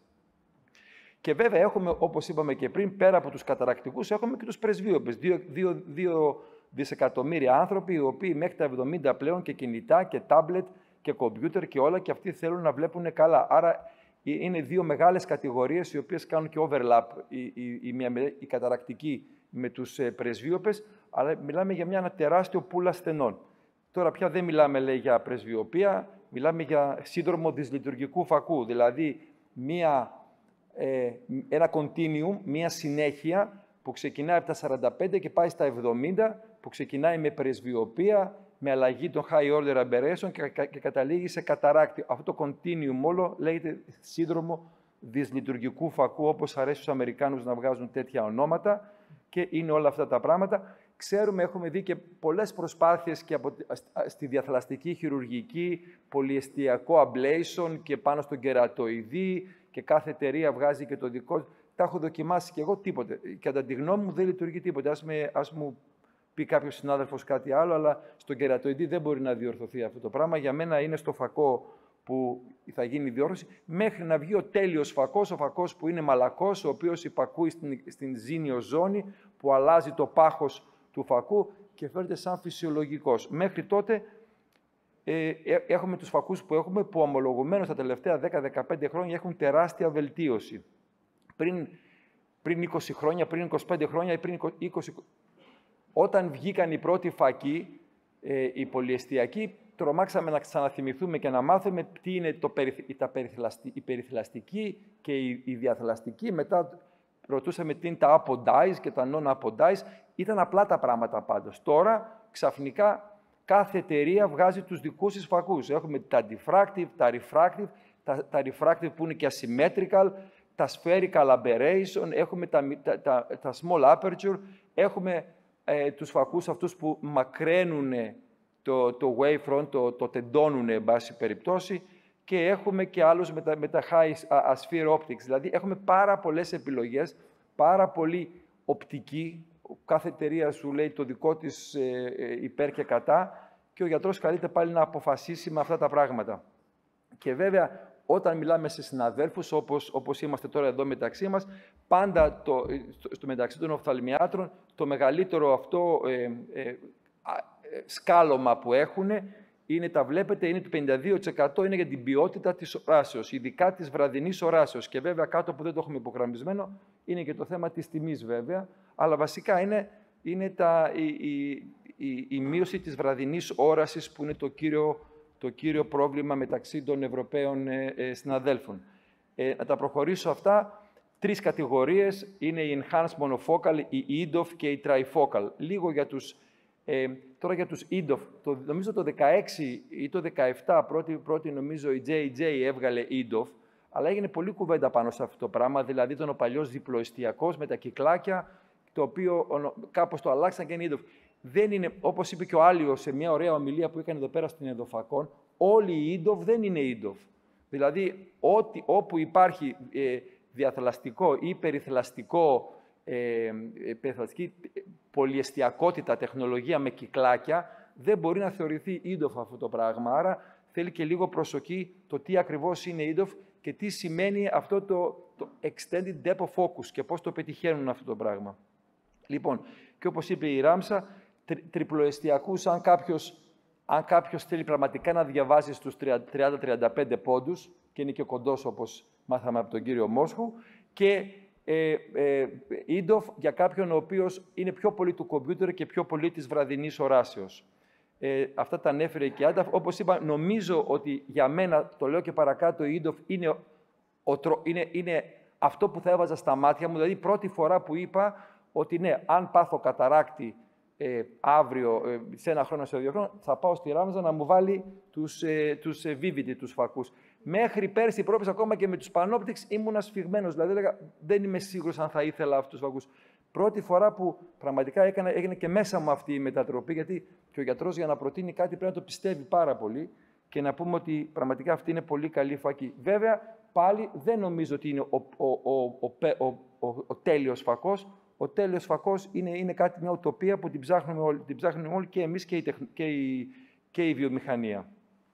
Και βέβαια έχουμε, όπως είπαμε και πριν, πέρα από τους καταρακτικούς, έχουμε και τους πρεσβείωπες. Δύο, δύο, δύο δισεκατομμύρια άνθρωποι, οι οποίοι μέχρι τα εβδομήντα πλέον και κινητά και τάμπλετ και κομπιούτερ και όλα, και αυτοί θέλουν να βλέπουν καλά. Άρα είναι δύο μεγάλες κατηγορίες, οι οποίες κάνουν και overlap, η, η, η, η καταρακτική με τους πρεσβείωπες, αλλά μιλάμε για μια, ένα τεράστιο πουλ ασθενών. Τώρα πια δεν μιλάμε, λέει, για πρεσβειοπία, μιλάμε για σύνδρομο δυσλειτουργικού φακού, δηλαδή μια, ε, ένα continuum, μια συνέχεια που ξεκινάει από τα σαράντα πέντε και πάει στα εβδομήντα, που ξεκινάει με πρεσβειοπία, με αλλαγή των high order aberration και, και καταλήγει σε καταράκτη. Αυτό το continuum όλο λέγεται σύνδρομο δυσλειτουργικού φακού, όπως αρέσει στους Αμερικάνους να βγάζουν τέτοια ονόματα, και είναι όλα αυτά τα πράγματα. Ξέρουμε, έχουμε δει και πολλές προσπάθειες και από, στη διαθλαστική χειρουργική, πολυεστιακό ablation και πάνω στον κερατοειδή, και κάθε εταιρεία βγάζει και το δικό. Τα έχω δοκιμάσει και εγώ, τίποτε. Και κατά τη γνώμη μου δεν λειτουργεί τίποτε. Ας, με, ας μου πει κάποιος συνάδελφος κάτι άλλο, αλλά στον κερατοειδή δεν μπορεί να διορθωθεί αυτό το πράγμα. Για μένα είναι στο φακό που θα γίνει η διόρθωση, μέχρι να βγει ο τέλειος φακός, ο φακός που είναι μαλακός, ο οποίος υπακούει στην, στην ζήνιο ζώνη, που αλλάζει το πάχος του φακού και φέρεται σαν φυσιολογικός. Μέχρι τότε ε, έχουμε τους φακούς που έχουμε, που ομολογουμένως τα τελευταία δέκα με δεκαπέντε χρόνια έχουν τεράστια βελτίωση. Πριν, πριν είκοσι χρόνια, πριν είκοσι πέντε χρόνια ή πριν είκοσι... Όταν βγήκαν οι πρώτοι φακοί, ε, οι πολυεστιακοί, τρομάξαμε να ξαναθυμηθούμε και να μάθουμε τι είναι το περι, τα η περιθυλαστική και η, η διαθλαστική. Μετά ρωτούσαμε τι είναι τα apodize και τα non-apodize. Ήταν απλά τα πράγματα πάντως. Τώρα, ξαφνικά, κάθε εταιρεία βγάζει τους δικούς της φακούς. Έχουμε τα diffractive, τα refractive, τα, τα refractive που είναι και asymmetrical, τα spherical aberration, έχουμε τα, τα, τα, τα small aperture, έχουμε ε, τους φακούς αυτούς που μακραίνουν το, το wavefront, το, το τεντώνουν, εν πάση περιπτώσει, και έχουμε και άλλους με τα, με τα high sphere optics. Δηλαδή, έχουμε πάρα πολλές επιλογές, πάρα πολύ οπτική. Κάθε εταιρεία σου λέει το δικό της ε, ε, υπέρ και κατά, και ο γιατρός καλείται πάλι να αποφασίσει με αυτά τα πράγματα. Και βέβαια, όταν μιλάμε σε συναδέλφους, όπως, όπως είμαστε τώρα εδώ μεταξύ μας, πάντα το, στο, στο μεταξύ των οφθαλμιάτρων, το μεγαλύτερο αυτό ε, ε, σκάλωμα που έχουν, είναι, τα βλέπετε, είναι το πενήντα δύο τοις εκατό είναι για την ποιότητα της οράσεως, ειδικά της βραδινής οράσεως. Και βέβαια κάτω που δεν το έχουμε υπογραμμισμένο είναι και το θέμα της τιμής βέβαια, αλλά βασικά είναι, είναι τα, η, η, η, η μείωση της βραδινής όρασης που είναι το κύριο, το κύριο πρόβλημα μεταξύ των Ευρωπαίων ε, ε, συναδέλφων. Ε, να τα προχωρήσω αυτά. Τρεις κατηγορίες είναι η Enhanced Monofocal, η ι ντι ο εφ και η Trifocal. Λίγο για τους Ε, τώρα για τους ι ντι ο εφ, το, νομίζω το δεκαέξι ή το δεκαεπτά, πρώτη, πρώτη νομίζω η τζέι τζέι έβγαλε ι ντι ο εφ, αλλά έγινε πολύ κουβέντα πάνω σε αυτό το πράγμα, δηλαδή ήταν ο παλιός διπλοεστιακός με τα κυκλάκια, το οποίο κάπως το αλλάξαν και είναι ι ντι ο εφ. Δεν είναι, όπως είπε και ο Άλιος σε μια ωραία ομιλία που έκανε εδώ πέρα στην Εδωφακών, όλοι οι ι ντι ο εφ δεν είναι ι ντι ο εφ. Δηλαδή, ό,τι, όπου υπάρχει ε, διαθλαστικό ή περιθλαστικό, Ε, περιθλαστική πολυεστιακότητα, τεχνολογία με κυκλάκια, δεν μπορεί να θεωρηθεί ίντοφ αυτό το πράγμα. Άρα θέλει και λίγο προσοχή το τι ακριβώς είναι ίντοφ και τι σημαίνει αυτό το, το extended depth of focus και πώς το πετυχαίνουν αυτό το πράγμα. Λοιπόν, και όπως είπε η Ράμσα, τρι, τριπλοεστιακούς, αν κάποιος, αν κάποιος θέλει πραγματικά να διαβάσει στους τριάντα με τριάντα πέντε πόντους, και είναι και κοντός όπως μάθαμε από τον κύριο Μόσχου, και ε, ε, ίντοφ για κάποιον ο οποίος είναι πιο πολύ του κομπιούτερ και πιο πολύ της βραδινής οράσεως. Ε, αυτά τα ανέφερε και η Άντα. Όπως είπα, νομίζω ότι για μένα, το λέω και παρακάτω, η ίντοφ είναι, ο, είναι, είναι αυτό που θα έβαζα στα μάτια μου. Δηλαδή, πρώτη φορά που είπα ότι ναι, αν πάθω καταράκτη ε, αύριο, ε, σε ένα χρόνο, σε δύο χρόνια, θα πάω στη Ράμζα να μου βάλει τους, ε, τους ε, Vivid, τους φακούς. Μέχρι πέρσι, πρόπες, ακόμα και με τους Panoptix, ήμουν σφιγμένος. Δηλαδή, έλεγα, δεν είμαι σίγουρος αν θα ήθελα αυτούς τους φακούς. Πρώτη φορά που πραγματικά έκανε, έγινε και μέσα μου αυτή η μετατροπή, γιατί και ο γιατρός για να προτείνει κάτι πρέπει να το πιστεύει πάρα πολύ και να πούμε ότι πραγματικά αυτή είναι πολύ καλή φακή. Βέβαια, πάλι δεν νομίζω ότι είναι ο, ο, ο, ο, ο, ο, ο τέλειος φακός. Ο τέλειος φακός είναι, είναι κάτι, μια ουτοπία που την ψάχνουμε όλοι, την ψάχνουμε όλοι και εμείς και η, και, η, και η βιομηχανία.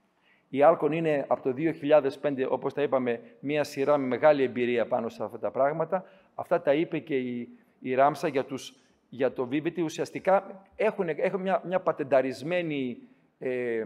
Η Alcon είναι από το δύο χιλιάδες πέντε, όπως τα είπαμε, μια σειρά με μεγάλη εμπειρία πάνω σε αυτά τα πράγματα. Αυτά τα είπε και η, η Ράμσα για, τους, για το Vivity. Ουσιαστικά έχουν, έχουν μια, μια πατενταρισμένη ε,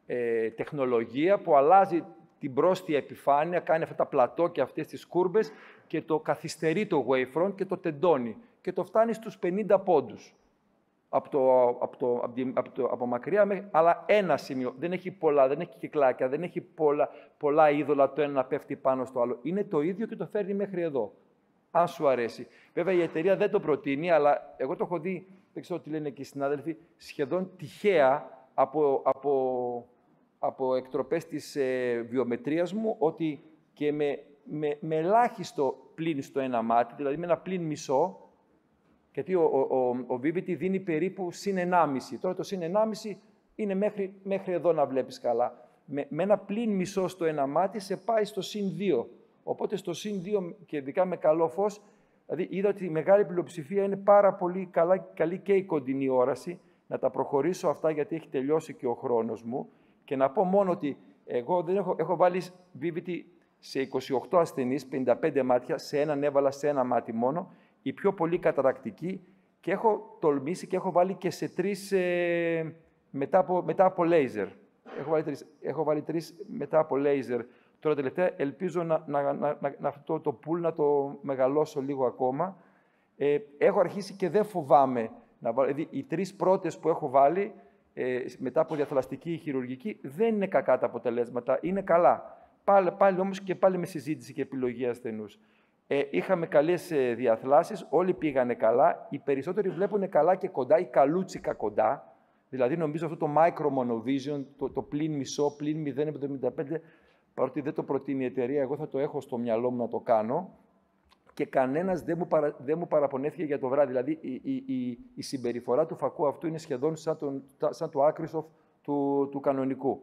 ε, τεχνολογία που αλλάζει την πρόστια επιφάνεια, κάνει αυτά τα πλατό και αυτές τις κούρμπες και το καθυστερεί το wavefront και το τεντώνει και το φτάνει στους πενήντα πόντους. Από, το, από, το, από, το, από, το, από μακριά, αλλά ένα σημείο. Δεν έχει πολλά, δεν έχει κυκλάκια, δεν έχει πολλά, πολλά είδωλα το ένα να πέφτει πάνω στο άλλο. Είναι το ίδιο και το φέρνει μέχρι εδώ. Αν σου αρέσει. Βέβαια η εταιρεία δεν το προτείνει, αλλά εγώ το έχω δει, δεν ξέρω τι λένε και οι συνάδελφοι, σχεδόν τυχαία από, από, από εκτροπές της ε, βιομετρίας μου, ότι και με, με, με ελάχιστο πλήν στο ένα μάτι, δηλαδή με ένα πλήν μισό, γιατί ο, ο, ο, ο Vivity δίνει περίπου συν ενάμιση. Τώρα το συν ενάμιση είναι μέχρι, μέχρι εδώ να βλέπεις καλά. Με, με ένα πλήν μισό στο ένα μάτι σε πάει στο συν δύο. Οπότε στο συν δύο και ειδικά με καλό φως, δηλαδή είδα ότι η μεγάλη πλειοψηφία είναι πάρα πολύ καλά, καλή και η κοντινή όραση. Να τα προχωρήσω αυτά γιατί έχει τελειώσει και ο χρόνος μου. Και να πω μόνο ότι εγώ δεν έχω, έχω βάλει Vivity σε είκοσι οκτώ ασθενείς, πενήντα πέντε μάτια, σε έναν έβαλα σε ένα μάτι μόνο. Η πιο πολύ καταρακτική και έχω τολμήσει και έχω βάλει και σε τρεις ε, μετά, από, μετά από λέιζερ. Έχω βάλει τρεις, έχω βάλει τρεις μετά από λέιζερ. Τώρα τελευταία ελπίζω να, να, να, να, να αυτό το πουλ να το μεγαλώσω λίγο ακόμα. Ε, έχω αρχίσει και δεν φοβάμαι να βάλω. Δηλαδή, οι τρεις πρώτες που έχω βάλει ε, μετά από διαθλαστική ή χειρουργική δεν είναι κακά τα αποτελέσματα, είναι καλά. Πάλι, πάλι όμως και πάλι με συζήτηση και επιλογή ασθενούς. Ε, είχαμε καλές ε, διαθλάσεις, όλοι πήγανε καλά. Οι περισσότεροι βλέπουν καλά και κοντά ή καλούτσικα κοντά. Δηλαδή, νομίζω αυτό το micro monovision, το, το πλην μισό, πλην μηδέν κόμμα εβδομήντα πέντε, παρότι δεν το προτείνει η εταιρεία, εγώ θα το έχω στο μυαλό μου να το κάνω. Και κανένας δεν μου, παρα, δεν μου παραπονέθηκε για το βράδυ. Δηλαδή, η, η, η, η συμπεριφορά του φακού αυτού είναι σχεδόν σαν, τον, σαν το Acrisoft του, του κανονικού.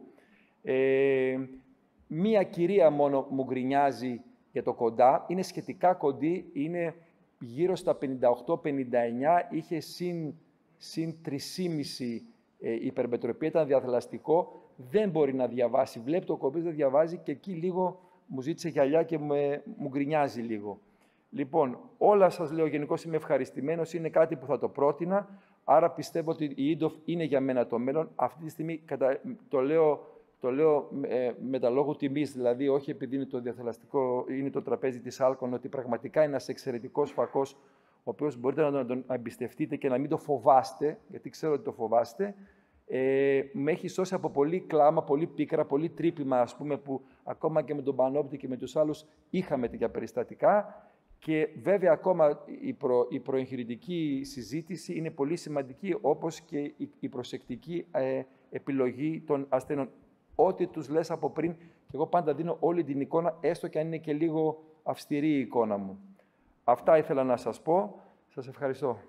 Ε, μία κυρία μόνο μου γκρινιάζει για το κοντά, είναι σχετικά κοντή, είναι γύρω στα πενήντα οκτώ πενήντα εννιά, είχε συν, συν τρία κόμμα πέντε ε, υπερμετροπία, ήταν διαθελαστικό, δεν μπορεί να διαβάσει. Βλέπει το κομπής, δεν διαβάζει και εκεί λίγο μου ζήτησε γυαλιά και με, μου γκρινιάζει λίγο. Λοιπόν, όλα σας λέω, γενικώς είμαι ευχαριστημένος, είναι κάτι που θα το πρότεινα, άρα πιστεύω ότι η ίντοφ είναι για μένα το μέλλον. Αυτή τη στιγμή κατα... το λέω... Το λέω ε, με τα λόγου τιμής, δηλαδή όχι επειδή είναι το διαθελαστικό, είναι το τραπέζι της Alcon, ότι πραγματικά είναι ένας εξαιρετικός φακός, ο οποίος μπορείτε να τον, να τον εμπιστευτείτε και να μην το φοβάστε, γιατί ξέρω ότι το φοβάστε. Ε, με έχει σώσει από πολύ κλάμα, πολύ πίκρα, πολύ τρύπημα, ας πούμε, που ακόμα και με τον Panoptix και με τους άλλους είχαμε τέτοια περιστατικά. Και βέβαια ακόμα η, προ, η προεγχειρητική συζήτηση είναι πολύ σημαντική, όπως και η, η προσεκτική ε, επιλογή των ασθενών. Ό,τι τους λες από πριν, και εγώ πάντα δίνω όλη την εικόνα, έστω και αν είναι και λίγο αυστηρή η εικόνα μου. Αυτά ήθελα να σας πω. Σας ευχαριστώ.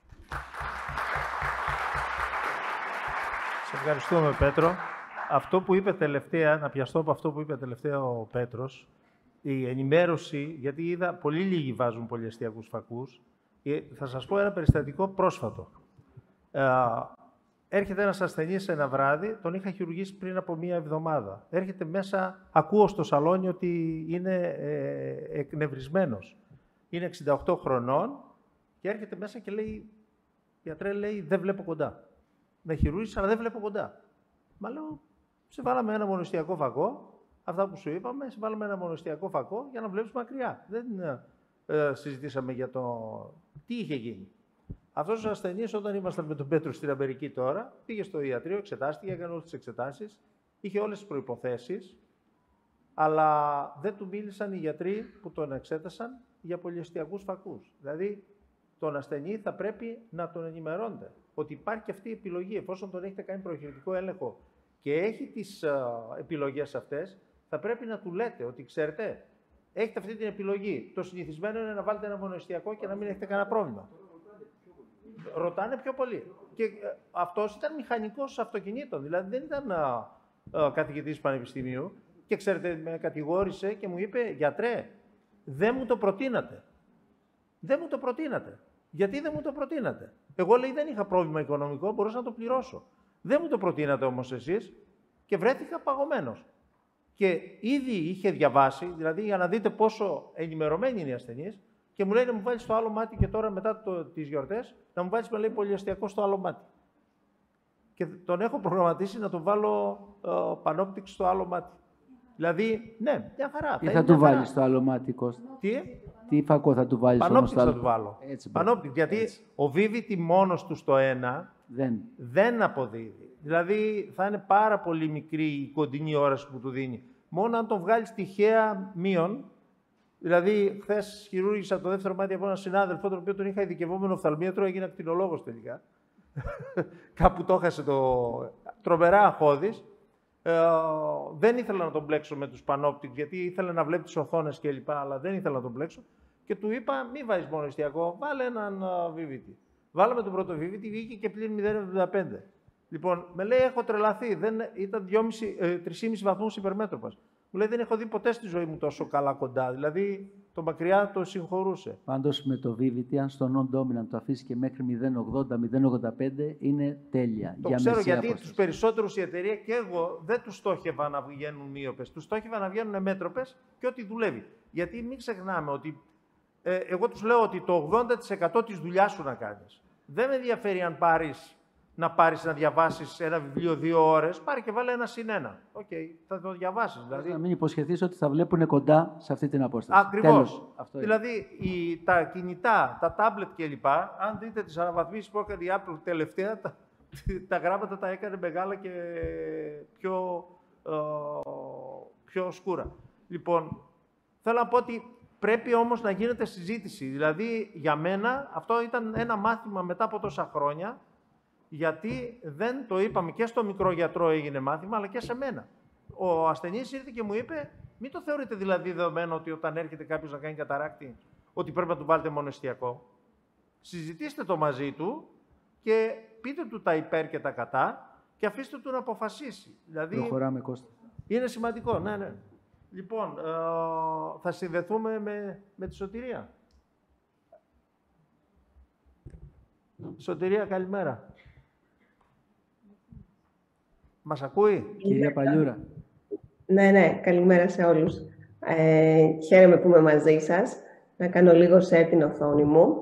Σε ευχαριστούμε, Πέτρο. Αυτό που είπε τελευταία, να πιαστώ από αυτό που είπε τελευταία ο Πέτρος, η ενημέρωση, γιατί είδα πολύ λίγοι βάζουν πολυεστιακούς φακούς. Θα σας πω ένα περιστατικό πρόσφατο. έρχεται ένας ασθενής ένα βράδυ, τον είχα χειρουργήσει πριν από μία εβδομάδα. Έρχεται μέσα, ακούω στο σαλόνι ότι είναι ε, εκνευρισμένος. Είναι εξήντα οκτώ χρονών και έρχεται μέσα και λέει, γιατρέ, λέει, δεν βλέπω κοντά. Με χειρούργησε, αλλά δεν βλέπω κοντά. Μα λέω, σε βάλαμε ένα μονοστιακό φακό, αυτά που σου είπαμε, σε βάλαμε ένα μονοστιακό φακό για να βλέπεις μακριά. Δεν ε, συζητήσαμε για το τι είχε γίνει. Αυτός ο ασθενής, όταν ήμασταν με τον Πέτρο στην Αμερική τώρα, πήγε στο ιατρείο, εξετάστηκε, έκανε όλες τις εξετάσεις, είχε όλες τις προϋποθέσεις, αλλά δεν του μίλησαν οι γιατροί που τον εξέτασαν για πολυεστιακούς φακούς. Δηλαδή, τον ασθενή θα πρέπει να τον ενημερώνετε ότι υπάρχει και αυτή η επιλογή. Εφόσον τον έχετε κάνει προχειρητικό έλεγχο και έχει τις uh, επιλογές αυτές, θα πρέπει να του λέτε ότι, ξέρετε, έχετε αυτή την επιλογή. Το συνηθισμένο είναι να βάλετε ένα μονοεστιακό και να μην έχετε κανένα πρόβλημα. Ρωτάνε πιο πολύ. Και uh, αυτός ήταν μηχανικός αυτοκινήτων, δηλαδή δεν ήταν uh, uh, καθηγητής πανεπιστημίου. Και ξέρετε, με κατηγόρησε και μου είπε, γιατρέ, δεν μου το προτείνατε. Δεν μου το προτείνατε. Γιατί δεν μου το προτείνατε? Εγώ, λέει, δεν είχα πρόβλημα οικονομικό, μπορούσα να το πληρώσω. Δεν μου το προτείνατε όμως εσείς και βρέθηκα παγωμένος. Και ήδη είχε διαβάσει, δηλαδή για να δείτε πόσο ενημερωμένοι είναι οι ασθενείς, και μου λέει να μου βάλεις στο άλλο μάτι και τώρα μετά το, τις γιορτές, να μου βάλεις, με λέει, πολυεστιακό στο άλλο μάτι. Και τον έχω προγραμματίσει να τον βάλω uh, πανόπτυξη στο άλλο μάτι. Δηλαδή, ναι, μια χαρά. Τι θα, θα του βάλεις στο άλλο μάτι, Κώστα? Τι? Τι φακό θα του βάλεις? Πανόπτυξη θα του βάλω. Έτσι, Πανόπτυξη, γιατί έτσι. Ο Vivity μόνος του στο ένα δεν. δεν αποδίδει. Δηλαδή, θα είναι πάρα πολύ μικρή η κοντινή όραση που του δίνει. Μόνο αν τον βγάλεις τυχαία μείον, δηλαδή, χθες χειρούργησα το δεύτερο μάτι από έναν συνάδελφο, τον οποίο τον είχα ειδικευόμενο οφθαλμίατρο, έγινε ακτινολόγος τελικά. Κάπου το έχασε το τρομερά αχώδης. Ε, δεν ήθελα να τον μπλέξω με τους Panoptix, γιατί ήθελα να βλέπει τις οθόνες κλπ. Αλλά δεν ήθελα να τον μπλέξω. Και του είπα, μη βάζεις μόνο εστιακό, βάλε έναν uh, Vivity. Βάλαμε τον πρώτο Vivity, βγήκε και πλην μηδέν κόμμα εβδομήντα πέντε. Λοιπόν, με λέει, έχω τρελαθεί. Δεν, ήταν τρεις κόμμα πέντε βαθμούς υπερμέτροπας. Μου λέει, δεν έχω δει ποτέ στη ζωή μου τόσο καλά κοντά. Δηλαδή, το μακριά το συγχωρούσε. Πάντως με το Vivity, αν στο non-dominant το αφήσει και μέχρι μηδέν κόμμα ογδόντα με μηδέν κόμμα ογδόντα πέντε, είναι τέλεια. Το για ξέρω, γιατί απόσταση. Τους περισσότερους η εταιρεία και εγώ δεν τους στόχευα να βγαίνουν μείωπες. Τους στόχευα να βγαίνουν μέτροπες και ό,τι δουλεύει. Γιατί μην ξεχνάμε ότι ε, εγώ τους λέω ότι το ογδόντα τοις εκατό της δουλειάς σου να κάνεις. Δεν με ενδιαφέρει αν πάρεις να πάρεις να διαβάσεις ένα βιβλίο δύο ώρες, πάρε και βάλε ένα συν ένα. Οκ, okay, θα το διαβάσεις. Δηλαδή. Να μην υποσχεθείς ότι θα βλέπουν κοντά σε αυτή την απόσταση. Ακριβώς. Δηλαδή, η, τα κινητά, τα τάμπλετ κλπ. Αν δείτε τις αναβαθμίσεις που έκανε η Apple τελευταία, τα, τα γράμματα τα έκανε μεγάλα και πιο, ε, πιο σκούρα. Λοιπόν, θέλω να πω ότι πρέπει όμως να γίνεται συζήτηση. Δηλαδή, για μένα, αυτό ήταν ένα μάθημα μετά από τόσα χρόνια, γιατί δεν το είπαμε και στο μικρό γιατρό έγινε μάθημα, αλλά και σε μένα. Ο ασθενής ήρθε και μου είπε, μην το θεωρείτε δηλαδή δεδομένο ότι όταν έρχεται κάποιος να κάνει καταράκτη, ότι πρέπει να του βάλετε μόνο εστιακό. Συζητήστε το μαζί του και πείτε του τα υπέρ και τα κατά και αφήστε του να αποφασίσει. Δηλαδή, προχωράμε, Κώστα. Είναι σημαντικό, ναι, ναι. Λοιπόν, ε, θα συνδεθούμε με, με τη Σωτηρία. Σωτηρία, καλημέρα. Μας ακούει? Κυρία Παλιούρα. Ναι, ναι, καλημέρα σε όλους. Ε, χαίρομαι που είμαι μαζί σας. Να κάνω λίγο share την οθόνη μου.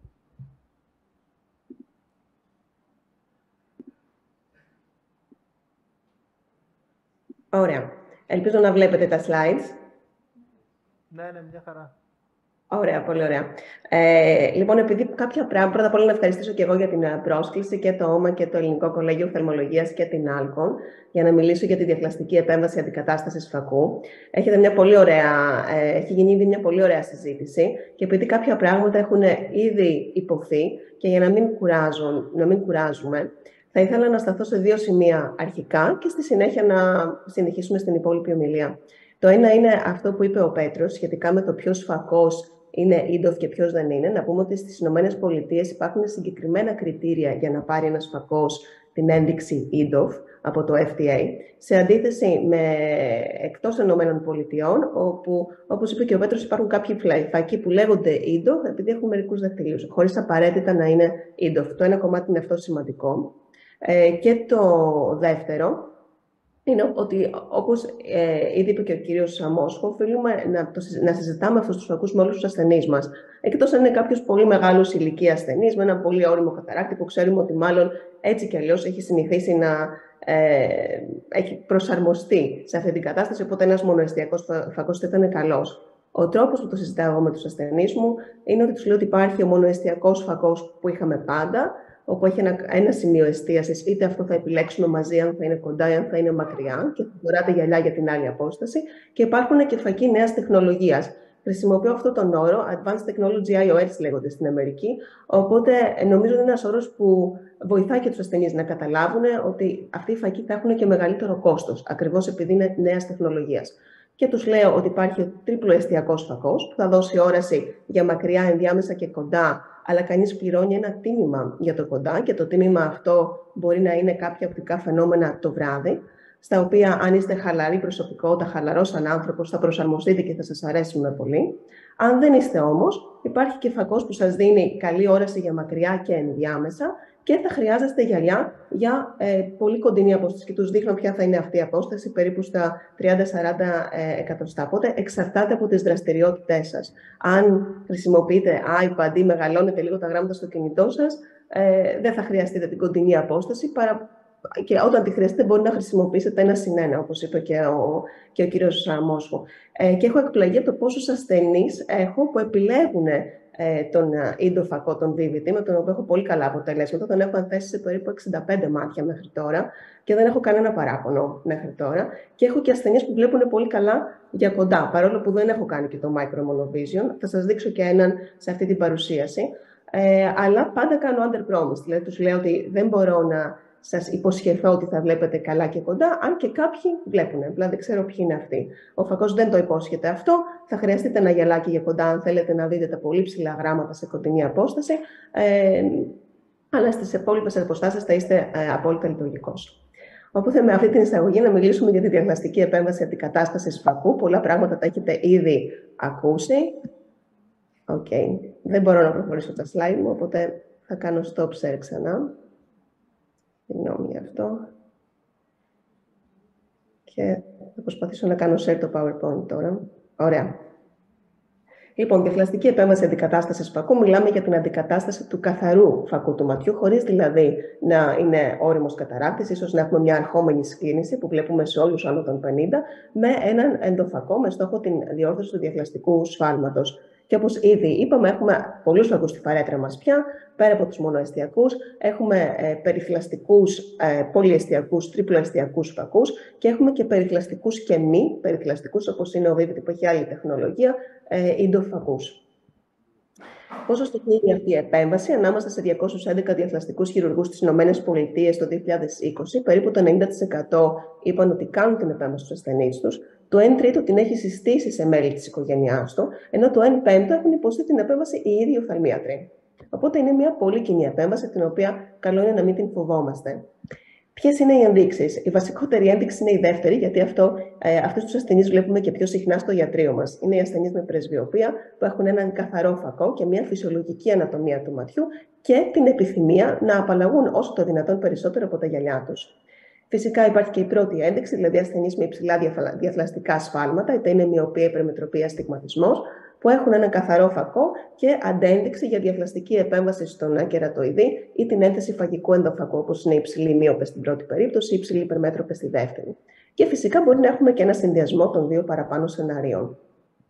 Ωραία. Ελπίζω να βλέπετε τα slides. Ναι, ναι, μια χαρά. Ωραία, πολύ ωραία. Ε, λοιπόν, επειδή κάποια πράγματα, πρώτα απ' όλα να ευχαριστήσω και εγώ για την πρόσκληση και το ΩΜΑ και το Ελληνικό Κολέγιο Οφθαλμολογίας και την Άλκον για να μιλήσω για τη διαχλαστική επέμβαση αντικατάστασης φακού. Έχετε μια πολύ ωραία, ε, έχει γίνει ήδη μια πολύ ωραία συζήτηση και επειδή κάποια πράγματα έχουν ήδη υποθεί και για να μην, κουράζουν, να μην κουράζουμε, θα ήθελα να σταθώ σε δύο σημεία αρχικά και στη συνέχεια να συνεχίσουμε στην υπόλοιπη ομιλία. Το ένα είναι αυτό που είπε ο Πέτρος σχετικά με το ποιος φακός είναι ίντοφ και ποιος δεν είναι. Να πούμε ότι στις Ηνωμένες Πολιτείες υπάρχουν συγκεκριμένα κριτήρια για να πάρει ένας φακός την ένδειξη ίντοφ από το Εφ ντι έι, σε αντίθεση με εκτός Ηνωμένων Πολιτειών, όπου, όπως είπε και ο Πέτρος, υπάρχουν κάποιοι φακοί που λέγονται ίντοφ επειδή έχουν μερικούς δακτυλίους, χωρίς απαραίτητα να είναι ίντοφ. Το ένα κομμάτι είναι αυτό σημαντικό. Ε, και το δεύτερο είναι ότι, όπως ε, ήδη είπε και ο κύριος Μόσχο, οφείλουμε να, το, να συζητάμε αυτούς τους φακούς με όλους τους ασθενείς μας. Εκτός αν είναι κάποιος πολύ μεγάλος ηλικία ασθενής, με ένα πολύ όριμο καταράκτη, που ξέρουμε ότι μάλλον έτσι κι αλλιώς έχει συνηθίσει να ε, έχει προσαρμοστεί σε αυτή την κατάσταση, οπότε ένας μονοεστιακός φακός θα ήταν καλός. Ο τρόπος που το συζητάω εγώ με τους ασθενείς μου είναι ότι τους λέω ότι υπάρχει ο μονοεστιακός φακός που είχαμε πάντα, όπου έχει ένα, ένα σημείο εστίασης, είτε αυτό θα επιλέξουμε μαζί, αν θα είναι κοντά ή αν θα είναι μακριά, και θα φοράτε γυαλιά για την άλλη απόσταση. Και υπάρχουν και φακοί νέας τεχνολογίας. Χρησιμοποιώ αυτόν τον όρο, Advanced Technology άι ο ες λέγονται στην Αμερική, οπότε νομίζω ότι είναι ένας όρος που βοηθάει και τους ασθενείς να καταλάβουν ότι αυτοί οι φακοί θα έχουν και μεγαλύτερο κόστος, ακριβώς επειδή είναι νέας τεχνολογίας. Και τους λέω ότι υπάρχει ο τρίπλο-εστιακός φακός, που θα δώσει όραση για μακριά, ενδιάμεσα και κοντά, αλλά κανείς πληρώνει ένα τίμημα για το κοντά, και το τίμημα αυτό μπορεί να είναι κάποια οπτικά φαινόμενα το βράδυ, στα οποία, αν είστε χαλαρή προσωπικότητα, χαλαρός σαν άνθρωπος, θα προσαρμοστείτε και θα σας αρέσουν πολύ. Αν δεν είστε όμως, υπάρχει και φακός που σας δίνει καλή όραση για μακριά και ενδιάμεσα, και θα χρειάζεστε γυαλιά για ε, πολύ κοντινή απόσταση. Και τους δείχνω ποια θα είναι αυτή η απόσταση, περίπου στα τριάντα με σαράντα ε, εκατοστά. Οπότε εξαρτάται από τις δραστηριότητές σας. Αν χρησιμοποιείτε iPad ή μεγαλώνετε λίγο τα γράμματα στο κινητό σας, ε, δεν θα χρειαστείτε την κοντινή απόσταση. Παρα... Και όταν τη χρειαστείτε, μπορεί να χρησιμοποιήσετε ένα συν ένα, όπως είπε και ο, και ο κύριος Μόσχο. Ε, και έχω εκπλαγεί από το πόσους ασθενείς έχω που επιλέγουν τον ίντοφακό, τον βι βι τι, με τον οποίο έχω πολύ καλά αποτελέσματα. Τον έχω ανθέσει σε περίπου εξήντα πέντε μάτια μέχρι τώρα και δεν έχω κανένα παράπονο μέχρι τώρα. Και έχω και ασθενείς που βλέπουν πολύ καλά για κοντά, παρόλο που δεν έχω κάνει και το Micro Monovision. Θα σας δείξω και έναν σε αυτή την παρουσίαση. Ε, αλλά πάντα κάνω under promise. Δηλαδή, τους λέω ότι δεν μπορώ να σας υποσχεθώ ότι θα βλέπετε καλά και κοντά, αν και κάποιοι βλέπουν. Δηλαδή, δεν ξέρω ποιοι είναι αυτοί. Ο φακός δεν το υπόσχεται αυτό. Θα χρειαστείτε ένα γυαλάκι για κοντά, αν θέλετε να δείτε τα πολύ ψηλά γράμματα σε κοντινή απόσταση. Ε, αλλά στις υπόλοιπες αποστάσεις θα είστε ε, απόλυτα λειτουργικός. Οπότε, με αυτή την εισαγωγή, να μιλήσουμε για τη διαγνωστική επέμβαση αντικατάστασης φακού. Πολλά πράγματα τα έχετε ήδη ακούσει. Okay. Δεν μπορώ να προχωρήσω τα slide μου, οπότε θα κάνω stop share ξανά. Συγγνώμη γι' αυτό. Και θα προσπαθήσω να κάνω share το PowerPoint τώρα. Ωραία. Λοιπόν, διαχλαστική επέμβαση αντικατάστασης φακού. Μιλάμε για την αντικατάσταση του καθαρού φακού του ματιού, χωρίς δηλαδή να είναι ώριμος καταράκτης, ίσως να έχουμε μια αρχόμενη σκλήνηση που βλέπουμε σε όλους άνω των πενήντα, με έναν ενδοφακό με στόχο την διόρθωση του διαχλαστικού σφάλματος. Και όπως ήδη είπαμε, έχουμε πολλούς φακούς στη φαρέτρα μας πια, πέρα από τους μονοεστιακούς. Έχουμε ε, περιθλαστικούς, ε, πολυεστιακούς, τριπλοεστιακούς φακούς και έχουμε και περιθλαστικούς και μη περιθλαστικούς, όπως είναι ο βι βι τι που έχει άλλη τεχνολογία, ε, ίντοφακούς. Πόσο στοχή είναι αυτή η επέμβαση? Ανάμεσα σε διακόσιους έντεκα διαθλαστικούς χειρουργούς στις ΗΠΑ το δύο χιλιάδες είκοσι, περίπου το ενενήντα τοις εκατό είπαν ότι κάνουν την επέμβαση στους ασθενείς τους. Το ένα τρίτο την έχει συστήσει σε μέλη της οικογένειάς του, ενώ το ένα πέμπτο έχουν υποστεί την επέμβαση οι ίδιοι οφθαλμίατροι. Οπότε είναι μια πολύ κοινή επέμβαση, την οποία καλό είναι να μην την φοβόμαστε. Ποιες είναι οι ενδείξεις? Η βασικότερη ένδειξη είναι η δεύτερη, γιατί αυτό, ε, αυτούς τους ασθενείς βλέπουμε και πιο συχνά στο ιατρείο μας. Είναι οι ασθενείς με πρεσβειοπία που έχουν έναν καθαρό φακό και μια φυσιολογική ανατομία του ματιού και την επιθυμία να απαλλαγούν όσο το δυνατόν περισσότερο από τα γυαλιά τους. Φυσικά υπάρχει και η πρώτη ένδειξη, δηλαδή ασθενείς με υψηλά διαθλαστικά σφάλματα, είτε είναι μοιοπία, υπερμετροπία, αστιγματισμός, που έχουν έναν καθαρό φακό και αντένδειξη για διαθλαστική επέμβαση στον κερατοειδή ή την ένθεση φαγικού ενδοφακού, όπως είναι οι υψηλοί μοίωπες στην πρώτη περίπτωση, οι υψηλοί υπερμέτροπες στη δεύτερη. Και φυσικά μπορεί να έχουμε και ένα συνδυασμό των δύο παραπάνω σενάριων.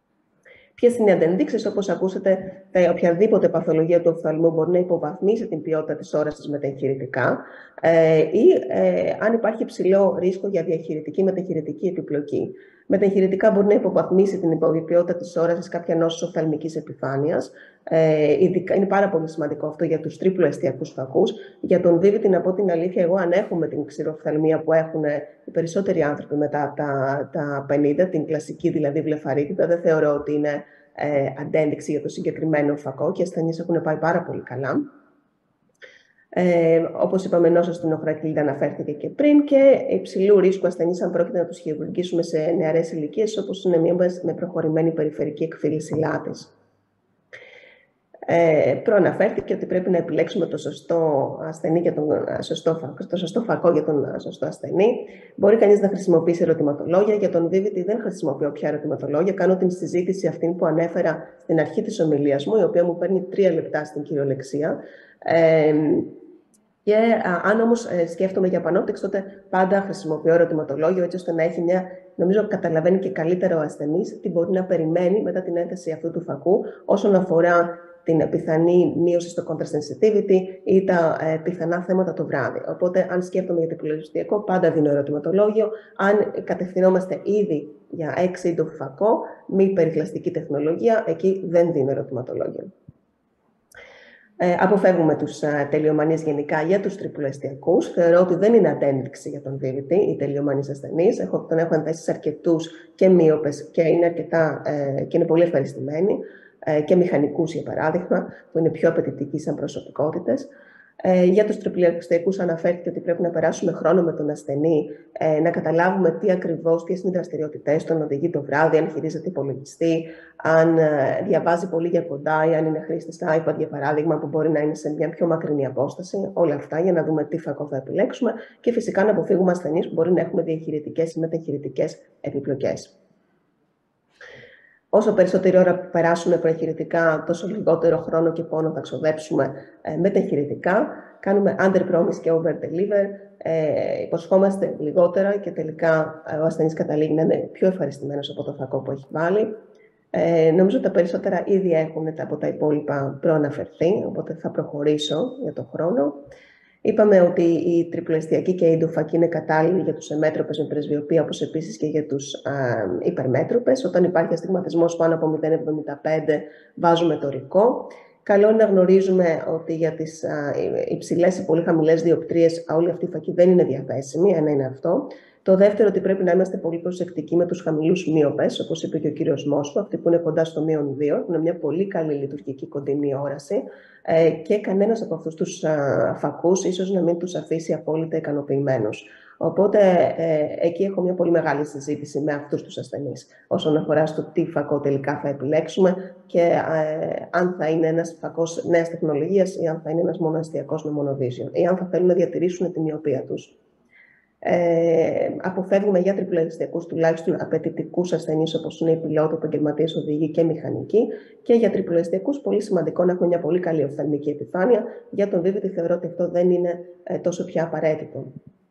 Ποιες είναι οι αντενδείξεις? Όπως ακούσατε, οποιαδήποτε παθολογία του οφθαλμού μπορεί να υποβαθμίσει την ποιότητα της όρασης με τα εγχειρητικά ε, ή ε, αν υπάρχει υψηλό ρίσκο για διαχειρητική μεταχειρητική επιπλοκή. Με τα εγχειρητικά μπορεί να υποβαθμίσει την ποιότητα της όρασης κάποια νόσης οφθαλμικής επιφάνειας. Ε, ειδικά, είναι πάρα πολύ σημαντικό αυτό για τους τρίπλοεστιακούς φακούς. Για τον βι βι τι, να πω την αλήθεια, εγώ αν έχουμε την ξηροφθαλμία που έχουν οι περισσότεροι άνθρωποι μετά τα, τα πενήντα, την κλασική δηλαδή βλεφαρίτιδα, δεν θεωρώ ότι είναι ε, αντένδειξη για το συγκεκριμένο φακό και οι ασθενείς έχουν πάει πάρα πολύ καλά. Ε, όπως είπαμε, νόσο στην οχρακλίδα αναφέρθηκε και πριν και υψηλού ρίσκου ασθενείς αν πρόκειται να τους χειρουργήσουμε σε νεαρές ηλικίες, όπως είναι μοίωπες με προχωρημένη περιφερική εκφύλιση λάτης. Ε, προαναφέρθηκε ότι πρέπει να επιλέξουμε το σωστό ασθενή και τον σωστό φακό, το σωστό φακό για τον σωστό ασθενή. Μπορεί κανείς να χρησιμοποιήσει ερωτηματολόγια. Για τον Vivity δεν χρησιμοποιώ πια ερωτηματολόγια. Κάνω την συζήτηση αυτή που ανέφερα στην αρχή της ομιλίας μου, η οποία μου παίρνει τρία λεπτά στην κυριολεξία. Ε, Και α, αν όμως ε, σκέφτομαι για Panoptix, τότε πάντα χρησιμοποιώ ερωτηματολόγιο, έτσι ώστε να έχει μια, νομίζω, καταλαβαίνει και καλύτερα ο ασθενής τι μπορεί να περιμένει μετά την ένθεση αυτού του φακού, όσον αφορά την πιθανή μείωση στο contrasensitivity ή τα ε, πιθανά θέματα το βράδυ. Οπότε, αν σκέφτομαι για τριπλοστιακό, πάντα δίνω ερωτηματολόγιο. Αν κατευθυνόμαστε ήδη για έξι-ίντο φακό, μη περιχλαστική τεχνολογία, εκεί δεν δίνω ερωτηματολόγιο. Ε, αποφεύγουμε τους α, τελειομανείς γενικά για τους τριπλοαιστιακούς. Θεωρώ ότι δεν είναι αντένδειξη για τον Vivity οι τελειομανείς ασθενείς. Έχω, τον έχω ενθέσει σε αρκετούς και μύοπες και είναι, αρκετά, ε, και είναι πολύ ευχαριστημένοι. Ε, και μηχανικούς, για παράδειγμα, που είναι πιο απαιτητικοί σαν προσωπικότητες. Ε, για τους τριπλοαιστιακούς αναφέρθηκε ότι πρέπει να περάσουμε χρόνο με τον ασθενή, ε, να καταλάβουμε τι ακριβώς, ποιες είναι οι δραστηριότητες, τον οδηγεί το βράδυ, αν χειρίζεται υπολογιστή, αν ε, διαβάζει πολύ για κοντά ή αν είναι χρήστης iPad, για παράδειγμα, που μπορεί να είναι σε μια πιο μακρινή απόσταση. Όλα αυτά για να δούμε τι φακό θα επιλέξουμε και φυσικά να αποφύγουμε ασθενείς που μπορεί να έχουμε διαχειρητικές ή μεταχειρητικές επιπλοκές. Όσο περισσότερη ώρα περάσουμε προεγχειρητικά, τόσο λιγότερο χρόνο και πόνο θα ξοδέψουμε ε, μεταγχειρητικά. Κάνουμε under promise και over deliver. Ε, υποσχόμαστε λιγότερα και τελικά ε, ο ασθενής καταλήγει να είναι πιο ευχαριστημένος από το φακό που έχει βάλει. Ε, νομίζω τα περισσότερα ήδη έχουν από τα υπόλοιπα προαναφερθεί, οπότε θα προχωρήσω για το χρόνο. Είπαμε ότι η τριπλοαιστιακή και η ίντοφακή είναι κατάλληλη για τους εμέτροπες με πρεσβειοπία, όπως επίσης και για τους α, υπερμέτροπες. Όταν υπάρχει αστιγματισμός πάνω από μηδέν κόμμα εβδομήντα πέντε, βάζουμε τορικό. Καλό είναι να γνωρίζουμε ότι για τις α, υψηλές ή πολύ χαμηλές διοπτρίες όλη αυτή η φακή δεν είναι διαθέσιμη. Ένα είναι αυτό. Το δεύτερο, ότι πρέπει να είμαστε πολύ προσεκτικοί με τους χαμηλούς μύοπες, όπως είπε και ο κύριος Μόσχο, αυτοί που είναι κοντά στο μείον δύο, είναι μια πολύ καλή λειτουργική κοντινή όραση ε, και κανένας από αυτούς τους α, φακούς ίσως να μην τους αφήσει απόλυτα ικανοποιημένους. Οπότε ε, εκεί έχω μια πολύ μεγάλη συζήτηση με αυτούς τους ασθενείς όσον αφορά στο τι φακό τελικά θα επιλέξουμε και ε, αν θα είναι ένας φακός νέας τεχνολογίας ή αν θα είναι ένας μονοεστιακός με μονοβίζιο ή αν θα θέλουν να διατηρήσουν τη μυοπία τους. Ε, αποφεύγουμε για τριπλοαιστιακούς τουλάχιστον απαιτητικούς ασθενείς όπως είναι οι πιλότοι, επαγγελματίες οδηγοί και μηχανικοί. Και για τριπλοαιστιακούς, πολύ σημαντικό να έχουμε μια πολύ καλή οφθαλμική επιφάνεια. Για τον Vivity θεωρώ ότι αυτό δεν είναι ε, τόσο πια απαραίτητο.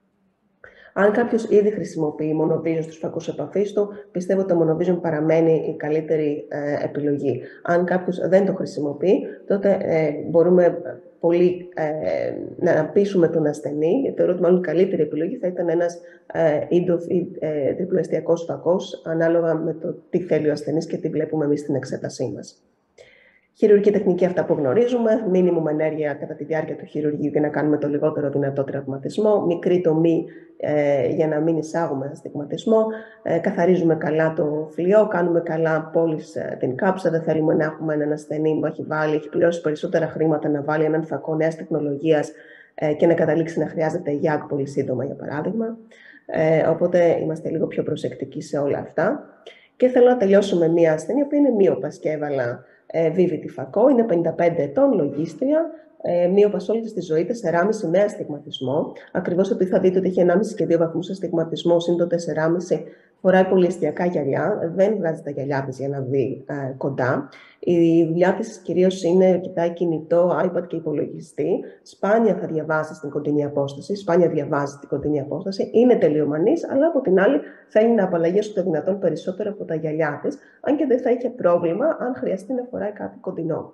Αν κάποιος ήδη χρησιμοποιεί μονοβίζιο στους φακούς επαφής του, πιστεύω ότι το μονοβίζιο παραμένει η καλύτερη ε, επιλογή. Αν κάποιος δεν το χρησιμοποιεί, τότε ε, μπορούμε πολύ ε, να πείσουμε τον ασθενή, γιατί θεωρώ ότι μάλλον η καλύτερη επιλογή θα ήταν ένας ε, ίντοφ ή ε, τριπλοαιστιακός φακός, ανάλογα με το τι θέλει ο ασθενής και τι βλέπουμε εμείς στην εξέτασή μας. Χειρουργική τεχνική, αυτά που γνωρίζουμε, μίνιμουμ ενέργεια κατά τη διάρκεια του χειρουργείου για να κάνουμε το λιγότερο δυνατό τραυματισμό, μικρή τομή ε, για να μην εισάγουμε αστιγματισμό, ε, καθαρίζουμε καλά το φλοιό, κάνουμε καλά πόλης ε, την κάψα, δεν θέλουμε να έχουμε έναν ασθενή που έχει βάλει, έχει πληρώσει περισσότερα χρήματα να βάλει έναν φακό νέας τεχνολογίας ε, και να καταλήξει να χρειάζεται γιάκ πολύ σύντομα, για παράδειγμα. Ε, οπότε είμαστε λίγο πιο προσεκτικοί σε όλα αυτά. Και θέλω να τελειώσω με μία ασθενή που είναι μύοπας και έβαλα Vivity φακό, είναι πενήντα πέντε ετών, λογίστρια, ε, μύοπας όλη της τη ζωή, τέσσερα κόμμα πέντε με αστιγματισμό. Ακριβώς επειδή θα δείτε ότι έχει ενάμιση και δύο βαθμούς αστιγματισμό, είναι το τέσσερα κόμμα πέντε, φοράει πολύ εστιακά γυαλιά, δεν βγάζει τα γυαλιά της για να δει ε, κοντά. Η δουλειά της κυρίως είναι, κοιτάει κινητό, iPad και υπολογιστή. Σπάνια θα διαβάσει στην κοντινή απόσταση, σπάνια διαβάζει στην κοντινή απόσταση. Είναι τελειομανής, αλλά από την άλλη θέλει να απαλλαγεί όσο το δυνατόν περισσότερο από τα γυαλιά της, αν και δεν θα είχε πρόβλημα αν χρειαστεί να φοράει κάτι κοντινό.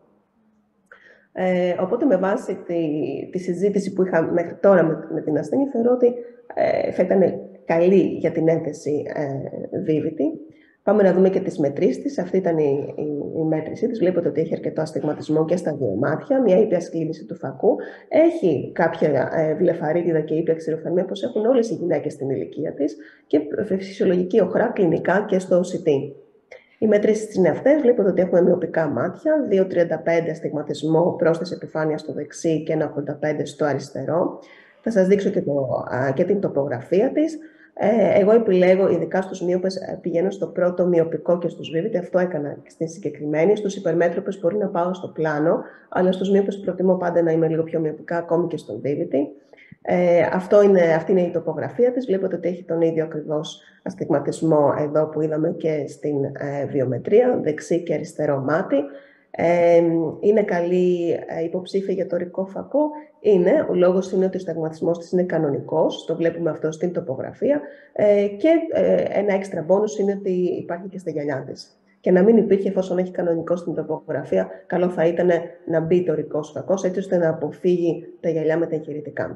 Ε, οπότε με βάση τη, τη συζήτηση που είχα μέχρι τώρα με, με την ασθενή, θεωρώ ότι ε, θα ήταν καλή για την ένθεση ε, Vivity. Πάμε να δούμε και τις μετρήσεις της. Αυτή ήταν η, η, η μέτρησή της. Βλέπετε ότι έχει αρκετό αστιγματισμό και στα δύο μάτια, μια ήπια σκλήνηση του φακού. Έχει κάποια ε, βλεφαρίτιδα και ήπια ξηροφθαλμία, όπως έχουν όλες οι γυναίκες στην ηλικία της, και φυσιολογική οχρά κλινικά και στο ο σι τι. Οι μετρήσεις της είναι αυτές. Βλέπετε ότι έχουμε μυοπικά μάτια, δύο κόμμα τριάντα πέντε αστιγματισμό πρόσθεση επιφάνεια στο δεξί και ένα κόμμα ογδόντα πέντε στο αριστερό. Θα σας δείξω και, το, α, και την τοπογραφία της. Ε, εγώ επιλέγω, ειδικά στους μείωπες, πηγαίνω στο πρώτο μειωπικό και στους Vivid. Αυτό έκανα στη συγκεκριμένη. Στους υπερμέτροπες μπορεί να πάω στο πλάνο, αλλά στους μείωπες προτιμώ πάντα να είμαι λίγο πιο μειωπικά, ακόμη και στον Vivid. Ε, αυτό είναι, αυτή είναι η τοπογραφία της. Βλέπετε ότι έχει τον ίδιο ακριβώς αστιγματισμό εδώ που είδαμε και στην ε, βιομετρία, δεξί και αριστερό μάτι. Ε, είναι καλή ε, υποψήφια για τορικό φακό. Είναι, ο λόγος είναι ότι ο σταγματισμός της είναι κανονικός, το βλέπουμε αυτό στην τοπογραφία, ε, και ε, ένα έξτρα μπόνους είναι ότι υπάρχει και στα γυαλιά της. Και να μην υπήρχε, εφόσον έχει κανονικό στην τοπογραφία, καλό θα ήταν να μπει τορικός φακός, έτσι ώστε να αποφύγει τα γυαλιά με τα εγχειρητικά.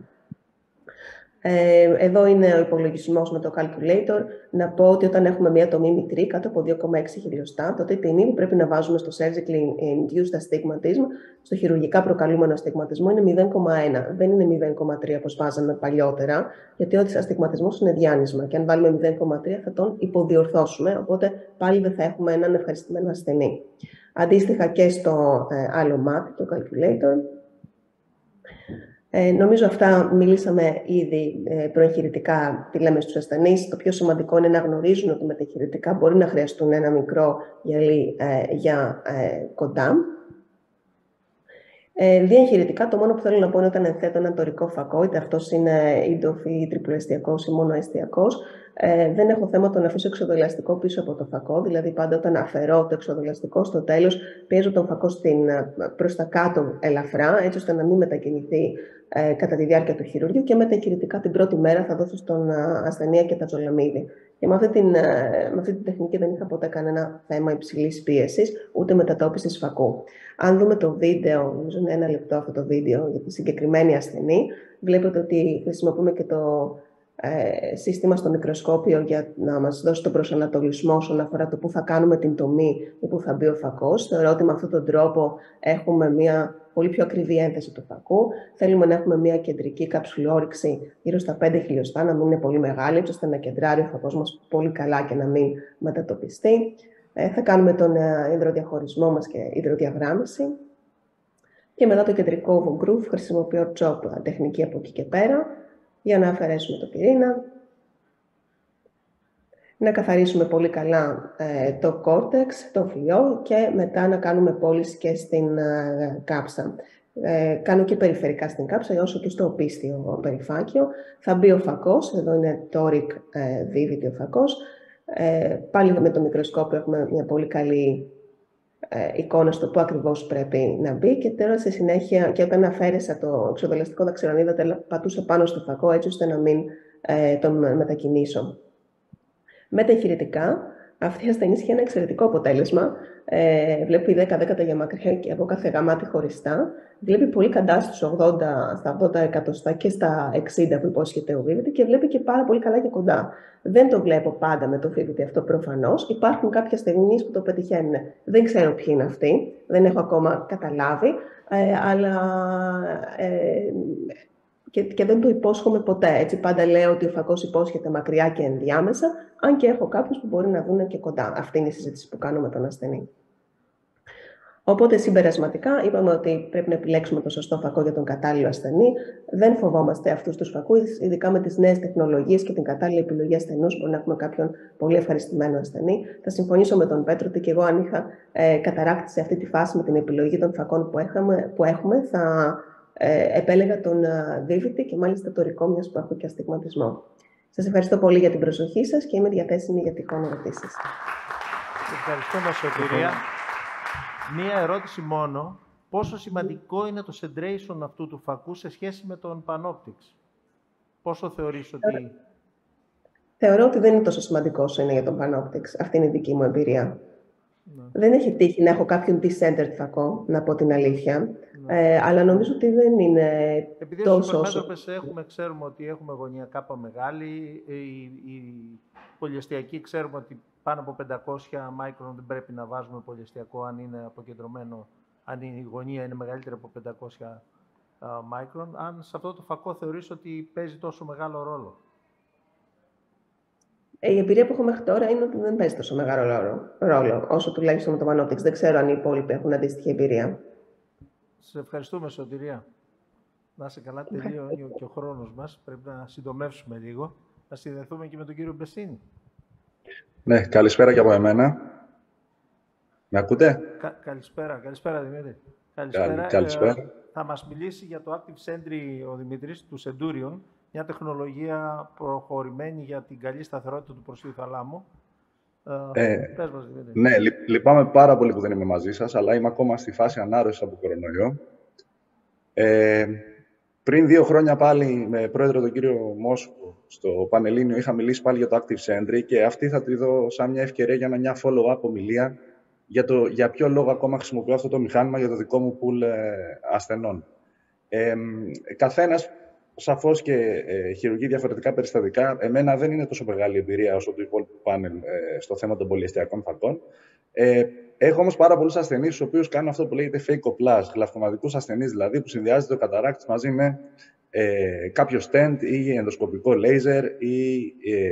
Εδώ είναι ο υπολογισμός με το calculator. Να πω ότι όταν έχουμε μια τομή μικρή, κάτω από δύο κόμμα έξι χιλιοστά, τότε η τιμή που πρέπει να βάζουμε στο surgically induced astigmatism, στο χειρουργικά προκαλούμενο αστιγματισμό, είναι μηδέν κόμμα ένα. Δεν είναι μηδέν κόμμα τρία όπως βάζαμε παλιότερα, γιατί ο αστιγματισμός είναι διάνυσμα. Και αν βάλουμε μηδέν κόμμα τρία θα τον υποδιορθώσουμε, οπότε πάλι δεν θα έχουμε έναν ευχαριστημένο ασθενή. Αντίστοιχα και στο ε, άλλο μάτι, το calculator. Ε, νομίζω αυτά μιλήσαμε ήδη ε, προεγχειρητικά, τι λέμε στους ασθενείς. Το πιο σημαντικό είναι να γνωρίζουν ότι με τα εγχειρητικά μπορεί να χρειαστούν ένα μικρό γυαλί ε, για ε, κοντά. Ε, Διαγχειρητικά, το μόνο που θέλω να πω είναι όταν ενθέτω ένα τορικό φακό, είτε αυτός είναι ίντοφη ή τριπλοεστιακός ή μονοεστιακός, ε, δεν έχω θέμα το να αφήσω εξοδολαστικό πίσω από το φακό. Δηλαδή, πάντα όταν αφαιρώ το εξοδολαστικό, στο τέλος πιέζω τον φακό στην, προς τα κάτω ελαφρά, έτσι ώστε να μην μετακινηθεί ε, κατά τη διάρκεια του χειρουργείου, και με τα εγχειρητικά την πρώτη μέρα θα δώσω στον ασθενή και τα τζολαμίδι. Και με αυτή, την, με αυτή την τεχνική δεν είχα ποτέ κανένα θέμα υψηλής πίεσης, ούτε μετατόπισης φακού. Αν δούμε το βίντεο, νομίζω είναι ένα λεπτό αυτό το βίντεο για τη συγκεκριμένη ασθενή, βλέπετε ότι χρησιμοποιούμε και το ε, σύστημα στο μικροσκόπιο για να μας δώσει τον προσανατολισμό όσον αφορά το πού θα κάνουμε την τομή ή πού θα μπει ο φακός. Θεωρώ ότι με αυτόν τον τρόπο έχουμε μια πολύ πιο ακριβή ένθεση του φακού. Θέλουμε να έχουμε μια κεντρική καψουλόρυξη γύρω στα πέντε χιλιοστά, να μην είναι πολύ μεγάλη, έτσι ώστε να κεντράρει ο φακός μας πολύ καλά και να μην μετατοπιστεί. Ε, θα κάνουμε τον ε, υδροδιαχωρισμό μας και υδροδιαγράμμιση. Και μετά το κεντρικό groove χρησιμοποιώ chop τεχνική από εκεί και πέρα για να αφαιρέσουμε το πυρήνα. Να καθαρίσουμε πολύ καλά ε, το κόρτεξ, το φλοιό, και μετά να κάνουμε πώληση και στην ε, κάψα. Ε, κάνω και περιφερικά στην κάψα, όσο και στο οπίστιο περιφάκιο. Θα μπει ο φακός, εδώ είναι toric ε, vivid ο φακός. Ε, πάλι με το μικροσκόπιο έχουμε μια πολύ καλή ε, εικόνα στο πού ακριβώς πρέπει να μπει, και τώρα στη συνέχεια, και όταν αφαίρεσα το εξοδολαστικό δαξιλονίδα, πατούσα πάνω στο φακό, έτσι ώστε να μην ε, τον μετακινήσω. Με τα εγχειρητικά, αυτή η ασθενή είχε ένα εξαιρετικό αποτέλεσμα. Ε, βλέπει δέκα δέκατα για μακριά και από κάθε γαμάτι χωριστά. Βλέπει πολύ κοντά στους ογδόντα, στα ογδόντα εκατοστά και στα εξήντα που υπόσχεται ο Vivid, και βλέπει και πάρα πολύ καλά και κοντά. Δεν το βλέπω πάντα με το Vivid αυτό προφανώς. Υπάρχουν κάποιοι ασθενείς που το πετυχαίνουν. Δεν ξέρω ποιοι είναι αυτοί, δεν έχω ακόμα καταλάβει, ε, αλλά ε, και, και δεν το υπόσχομαι ποτέ. Έτσι, πάντα λέω ότι ο φακός υπόσχεται μακριά και ενδιάμεσα, αν και έχω κάποιους που μπορεί να δουν και κοντά. Αυτή είναι η συζήτηση που κάνω με τον ασθενή. Οπότε, συμπερασματικά, είπαμε ότι πρέπει να επιλέξουμε το σωστό φακό για τον κατάλληλο ασθενή. Δεν φοβόμαστε αυτούς τους φακούς, ειδικά με τις νέες τεχνολογίες και την κατάλληλη επιλογή ασθενούς. Μπορεί να έχουμε κάποιον πολύ ευχαριστημένο ασθενή. Θα συμφωνήσω με τον Πέτρο ότι και εγώ, αν είχα ε, καταράκτη σε αυτή τη φάση με την επιλογή των φακών που, έχαμε, που έχουμε, θα ε, επέλεγα τον Vivid και μάλιστα το ρικό, μιας που έχω και αστιγματισμό. Σας ευχαριστώ πολύ για την προσοχή σας και είμαι διαθέσιμη για τυχόν ερωτήσεις. Ευχαριστούμε, Σωτηρία. Μία ερώτηση μόνο. Πόσο σημαντικό είναι το centration αυτού του φακού σε σχέση με τον Panoptix? Πόσο θεωρείς ότι... Θεωρώ ότι δεν είναι τόσο σημαντικό όσο είναι για τον Panoptix. Αυτή είναι η δική μου εμπειρία. Ναι. Δεν έχει τύχει να έχω κάποιον decentered φακό, να πω την αλήθεια. Ναι. Ε, αλλά νομίζω ότι δεν είναι επειδή τόσο όσο... όσο... έχουμε, ξέρουμε ότι έχουμε γωνία κάπα μεγάλη. Η, η πολυεστιακή ξέρουμε ότι πάνω από πεντακόσια μάικρον δεν πρέπει να βάζουμε πολυεστιακό αν είναι αποκεντρωμένο, αν η γωνία είναι μεγαλύτερη από πεντακόσια μάικρον. Αν σε αυτό το φακό θεωρείς ότι παίζει τόσο μεγάλο ρόλο? Η εμπειρία που έχω μέχρι τώρα είναι ότι δεν παίζει τόσο μεγάλο ρόλο, όσο τουλάχιστον με το Panoptix. Δεν ξέρω αν οι υπόλοιποι έχουν αντίστοιχη εμπειρία. Σε ευχαριστούμε, Σωτηρία. Να είσαι καλά, τελείωνε και ο χρόνος μας. Πρέπει να συντομεύσουμε λίγο. να συνδεθούμε και με τον κύριο Μπεσίνη. Ναι, καλησπέρα και από εμένα. Με ακούτε? Κα, καλησπέρα, καλησπέρα Δημήτρη. Καλησπέρα. Καλ, καλησπέρα. Ε, θα μας μιλήσει για το Active Sentry ο Δημήτρης του Centurion, μια τεχνολογία προχωρημένη για την καλή σταθερότητα του προσφύγου θαλάμου. Ε, Πες μας, Δημήτρη. Ναι, λυ, λυπάμαι πάρα πολύ που δεν είμαι μαζί σας, αλλά είμαι ακόμα στη φάση ανάρρωσης από κορονοϊό. Ε, πριν δύο χρόνια πάλι με πρόεδρο τον κύριο Μόσχο στο Πανελλήνιο είχα μιλήσει πάλι για το Active Sentry και αυτή θα τη δω σαν μια ευκαιρία για μια follow-up ομιλία για, το, για ποιο λόγο ακόμα χρησιμοποιώ αυτό το μηχάνημα για το δικό μου pool ε, ασθενών. Ε, καθένας σαφώς και ε, χειρουργεί διαφορετικά περιστατικά. Εμένα δεν είναι τόσο μεγάλη εμπειρία όσο του υπόλοιπου πάνελ ε, στο θέμα των πολυεστιακών φακών. Ε, έχω όμως πάρα πολλούς ασθενείς, στους οποίους κάνουν αυτό που λέγεται φεϊκοπλάζ, γλαυκοματικούς ασθενείς δηλαδή, που συνδυάζεται ο καταράκτης μαζί με ε, κάποιο stent ή ενδοσκοπικό λέιζερ ή ε,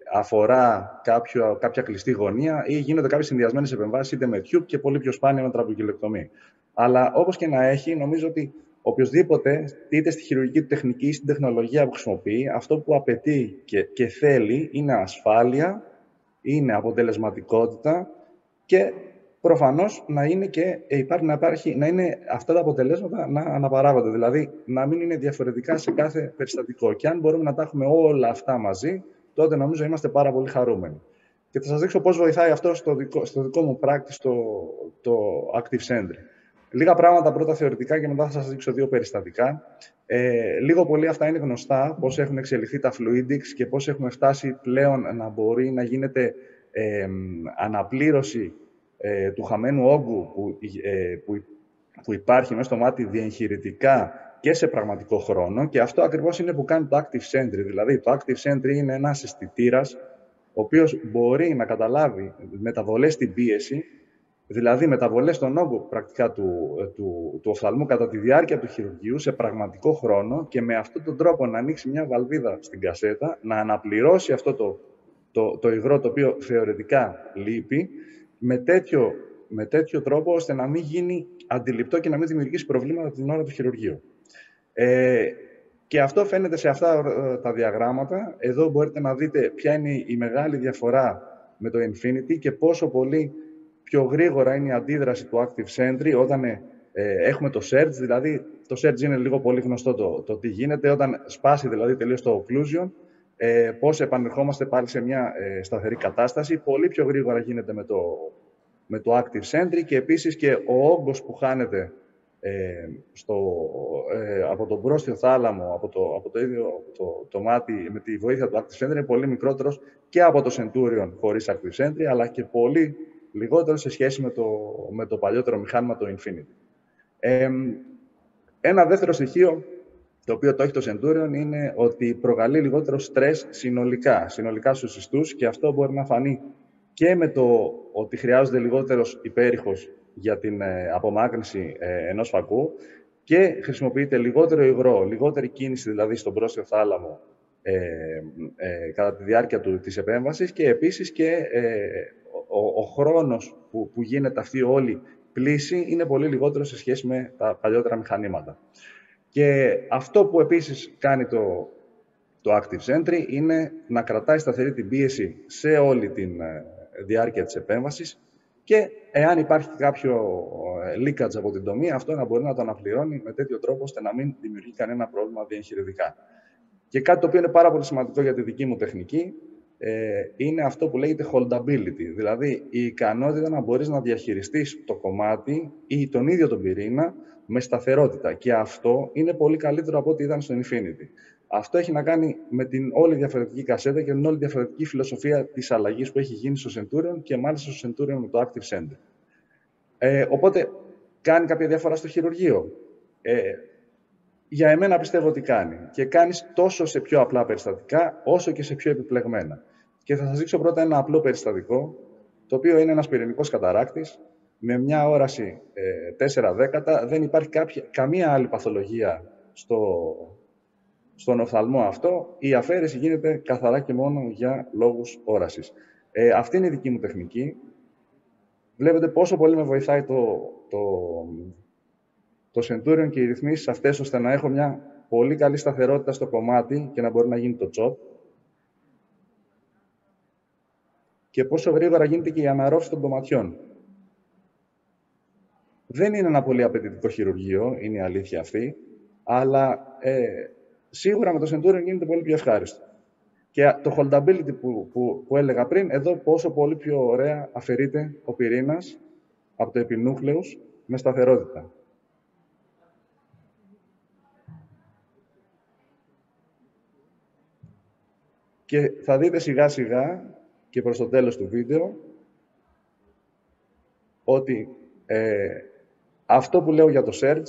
αφορά κάποιο, κάποια κλειστή γωνία ή γίνονται κάποιες συνδυασμένες επεμβάσεις είτε με tube και πολύ πιο σπάνια με τραποκυλεκτομή. Αλλά όπως και να έχει, νομίζω ότι οποιοσδήποτε, είτε στη χειρουργική του τεχνική ή στην τεχνολογία που χρησιμοποιεί, αυτό που απαιτεί και, και θέλει είναι ασφάλεια, είναι αποτελεσματικότητα και προφανώς να είναι και υπάρχει, να, υπάρχει, να είναι αυτά τα αποτελέσματα να αναπαράγονται. Δηλαδή, να μην είναι διαφορετικά σε κάθε περιστατικό. Και αν μπορούμε να τα έχουμε όλα αυτά μαζί, τότε νομίζω είμαστε πάρα πολύ χαρούμενοι. Και θα σας δείξω πώς βοηθάει αυτό στο δικό, στο δικό μου practice, το, το Active Sentry. Λίγα πράγματα πρώτα θεωρητικά και μετά θα σας δείξω δύο περιστατικά. Ε, λίγο πολύ αυτά είναι γνωστά, πώς έχουν εξελιχθεί τα fluidics και πώς έχουμε φτάσει πλέον να μπορεί να γίνεται ε, αναπλήρωση ε, του χαμένου όγκου που, ε, που, που υπάρχει μέσα στο μάτι διεγχειρητικά και σε πραγματικό χρόνο. Και αυτό ακριβώς είναι που κάνει το Active Sentry. Δηλαδή, το Active Sentry είναι ένας αισθητήρας, ο οποίος μπορεί να καταλάβει μεταβολές στην πίεση, δηλαδή μεταβολές στον όγκο πρακτικά του, του, του οφθαλμού κατά τη διάρκεια του χειρουργείου σε πραγματικό χρόνο και με αυτόν τον τρόπο να ανοίξει μια βαλβίδα στην κασέτα, να αναπληρώσει αυτό το, το, το υγρό το οποίο θεωρητικά λείπει με τέτοιο, με τέτοιο τρόπο ώστε να μην γίνει αντιληπτό και να μην δημιουργήσει προβλήματα την ώρα του χειρουργείου. Ε, και αυτό φαίνεται σε αυτά τα διαγράμματα. Εδώ μπορείτε να δείτε ποια είναι η μεγάλη διαφορά με το Infinity και πόσο πολύ πιο γρήγορα είναι η αντίδραση του Active Sentry όταν ε, έχουμε το surge. Δηλαδή, το surge είναι λίγο πολύ γνωστό το, το τι γίνεται. Όταν σπάσει δηλαδή τελείως το occlusion, ε, πώς επανερχόμαστε πάλι σε μια ε, σταθερή κατάσταση. Πολύ πιο γρήγορα γίνεται με το, με το Active Sentry και επίσης και ο όγκος που χάνεται ε, στο, ε, από τον πρόστιο θάλαμο, από το, από το ίδιο το, το μάτι με τη βοήθεια του Active Sentry είναι πολύ μικρότερος και από το Centurion χωρίς Active Sentry, αλλά και πολύ λιγότερο σε σχέση με το, με το παλιότερο μηχάνημα, το Infinity. Ε, ένα δεύτερο στοιχείο, το οποίο το έχει το Centurion, είναι ότι προκαλεί λιγότερο στρες συνολικά, συνολικά στους ιστούς και αυτό μπορεί να φανεί και με το ότι χρειάζεται λιγότερος υπέρηχος για την ε, απομάκρυνση ε, ενός φακού και χρησιμοποιείται λιγότερο υγρό, λιγότερη κίνηση δηλαδή στον πρόστιο θάλαμο ε, ε, κατά τη διάρκεια του, της επέμβασης και επίσης και ε, ο, ο χρόνος που, που γίνεται αυτή όλη πλήση είναι πολύ λιγότερο σε σχέση με τα παλιότερα μηχανήματα. Και αυτό που επίσης κάνει το, το Active Sentry είναι να κρατάει σταθερή την πίεση σε όλη τη διάρκεια της επέμβασης και εάν υπάρχει κάποιο leakage από την τομή, αυτό να μπορεί να το αναπληρώνει με τέτοιο τρόπο ώστε να μην δημιουργεί κανένα πρόβλημα διεγχειρητικά. Και κάτι το οποίο είναι πάρα πολύ σημαντικό για τη δική μου τεχνική ε, είναι αυτό που λέγεται holdability, δηλαδή η ικανότητα να μπορείς να διαχειριστείς το κομμάτι ή τον ίδιο τον πυρήνα με σταθερότητα. Και αυτό είναι πολύ καλύτερο από ό,τι ήταν στο Infinity. Αυτό έχει να κάνει με την όλη διαφορετική κασέτα και την όλη διαφορετική φιλοσοφία της αλλαγής που έχει γίνει στο Centurion και μάλιστα στο Centurion με το Active Sentry. Ε, οπότε, κάνει κάποια διαφορά στο χειρουργείο. Ε, για εμένα πιστεύω ότι κάνει. Και κάνει τόσο σε πιο απλά περιστατικά, όσο και σε πιο επιπλεγμένα. Και θα σας δείξω πρώτα ένα απλό περιστατικό, το οποίο είναι ένας πυρηνικός καταράκτης, με μια όραση ε, τέσσερα δέκατα. Δεν υπάρχει κάποια, καμία άλλη παθολογία στο, στον οφθαλμό αυτό. Η αφαίρεση γίνεται καθαρά και μόνο για λόγους όρασης. Ε, αυτή είναι η δική μου τεχνική. Βλέπετε πόσο πολύ με βοηθάει το, το, το Centurion και οι ρυθμίσεις αυτές, ώστε να έχω μια πολύ καλή σταθερότητα στο κομμάτι και να μπορεί να γίνει το chop. και πόσο γρήγορα γίνεται και η αναρρόφηση των κομματιών. Δεν είναι ένα πολύ απαιτητικό χειρουργείο, είναι η αλήθεια αυτή, αλλά ε, σίγουρα με το Centurion γίνεται πολύ πιο ευχάριστο. Και το holdability που, που, που έλεγα πριν, εδώ πόσο πολύ πιο ωραία αφαιρείται ο πυρήνας από το επινούχλεους με σταθερότητα. Και θα δείτε σιγά σιγά και προς το τέλος του βίντεο ότι ε, αυτό που λέω για το Surge,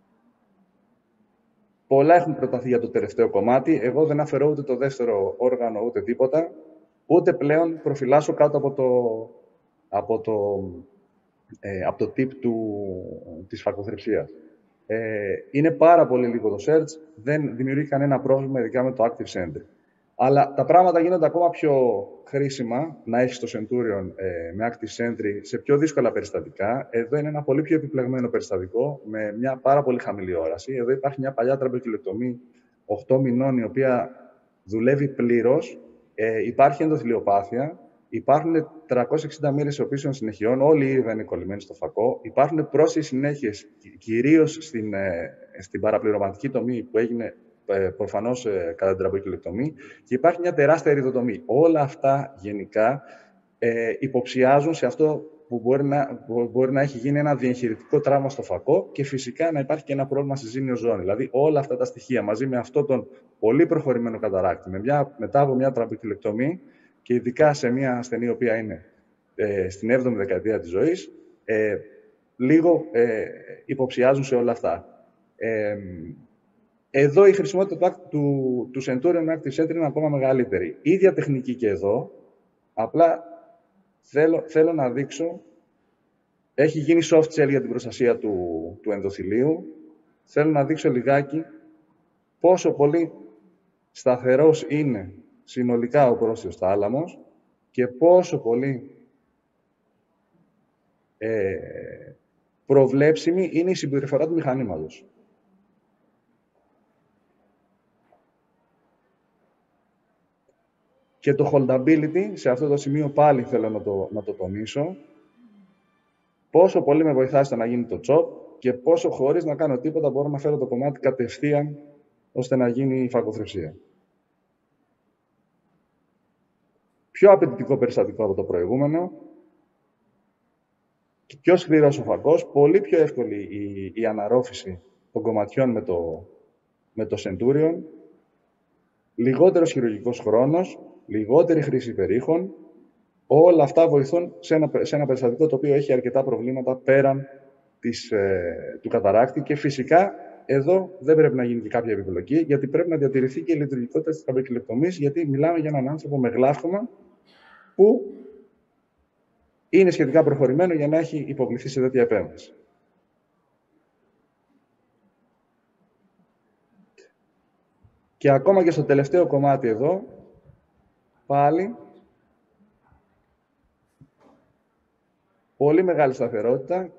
πολλά έχουν προταθεί για το τελευταίο κομμάτι. Εγώ δεν αφαιρώ ούτε το δεύτερο όργανο, ούτε τίποτα. Ούτε πλέον προφυλάσσω κάτω από το, από το, ε, από το tip του, της φακοθρεψίας. Ε, είναι πάρα πολύ λίγο το Surge. Δεν δημιουργεί κανένα πρόβλημα, ειδικά με το Active Sentry. Αλλά τα πράγματα γίνονται ακόμα πιο χρήσιμα να έχεις το Centurion ε, με Active Sentry σε πιο δύσκολα περιστατικά. Εδώ είναι ένα πολύ πιο επιπλεγμένο περιστατικό με μια πάρα πολύ χαμηλή όραση. Εδώ υπάρχει μια παλιά τραμπεκυλεκτομή οκτώ μηνών η οποία δουλεύει πλήρως. Ε, υπάρχει ενδοθυλιοπάθεια. Υπάρχουν τριακόσιες εξήντα μοίρες οπίσεων συνεχειών. Όλοι οι ήδη είναι κολλημένοι στο φακό. Υπάρχουν πρόσθετες συνέχειες, κυρίως στην, ε, στην παραπληρωματική τομή που έγινε προφανώς κατά την τραμπεκυλεκτομή, και υπάρχει μια τεράστια εριδοτομή. Όλα αυτά γενικά ε, υποψιάζουν σε αυτό που μπορεί να, που μπορεί να έχει γίνει ένα διεγχειρητικό τραύμα στο φακό και φυσικά να υπάρχει και ένα πρόβλημα στη ζήνιο ζώνη. Δηλαδή όλα αυτά τα στοιχεία μαζί με αυτόν τον πολύ προχωρημένο καταράκτη, με μια, μετά από μια τραμπεκυλεκτομή και ειδικά σε μια ασθενή η οποία είναι ε, στην έβδομη δεκαετία της ζωής, ε, λίγο ε, υποψιάζουν σε όλα αυτά. Ε, Εδώ η χρησιμότητα του, του Centurion με Active Sentry είναι ακόμα μεγαλύτερη. Ίδια τεχνική και εδώ, απλά θέλω, θέλω να δείξω, έχει γίνει soft shell για την προστασία του, του ενδοθυλίου. Θέλω να δείξω λιγάκι πόσο πολύ σταθερός είναι συνολικά ο πρόσθετος θάλαμος και πόσο πολύ ε, προβλέψιμη είναι η συμπεριφορά του μηχανήματος. Και το holdability, σε αυτό το σημείο πάλι θέλω να το, να το τονίσω, πόσο πολύ με βοηθάει στο να γίνει το chop και πόσο χωρίς να κάνω τίποτα μπορώ να φέρω το κομμάτι κατευθείαν ώστε να γίνει η φακοθρεψία. Πιο απαιτητικό περιστατικό από το προηγούμενο, και πιο σκληρός ο φακός, πολύ πιο εύκολη η, η αναρρόφηση των κομματιών με το, με το Centurion, λιγότερος χειρουργικός χρόνος, λιγότερη χρήση υπερήχων. Όλα αυτά βοηθούν σε ένα, σε ένα περιστατικό το οποίο έχει αρκετά προβλήματα πέραν της, ε, του καταράκτη και φυσικά εδώ δεν πρέπει να γίνει και κάποια επιπλοκή, γιατί πρέπει να διατηρηθεί και η λειτουργικότητα της τραμπεκυλεκτομής, γιατί μιλάμε για έναν άνθρωπο με γλάφκωμα που είναι σχετικά προχωρημένο για να έχει υποβληθεί σε τέτοια επέμβαση. Και ακόμα και στο τελευταίο κομμάτι εδώ, πάλι, πολύ μεγάλη σταθερότητα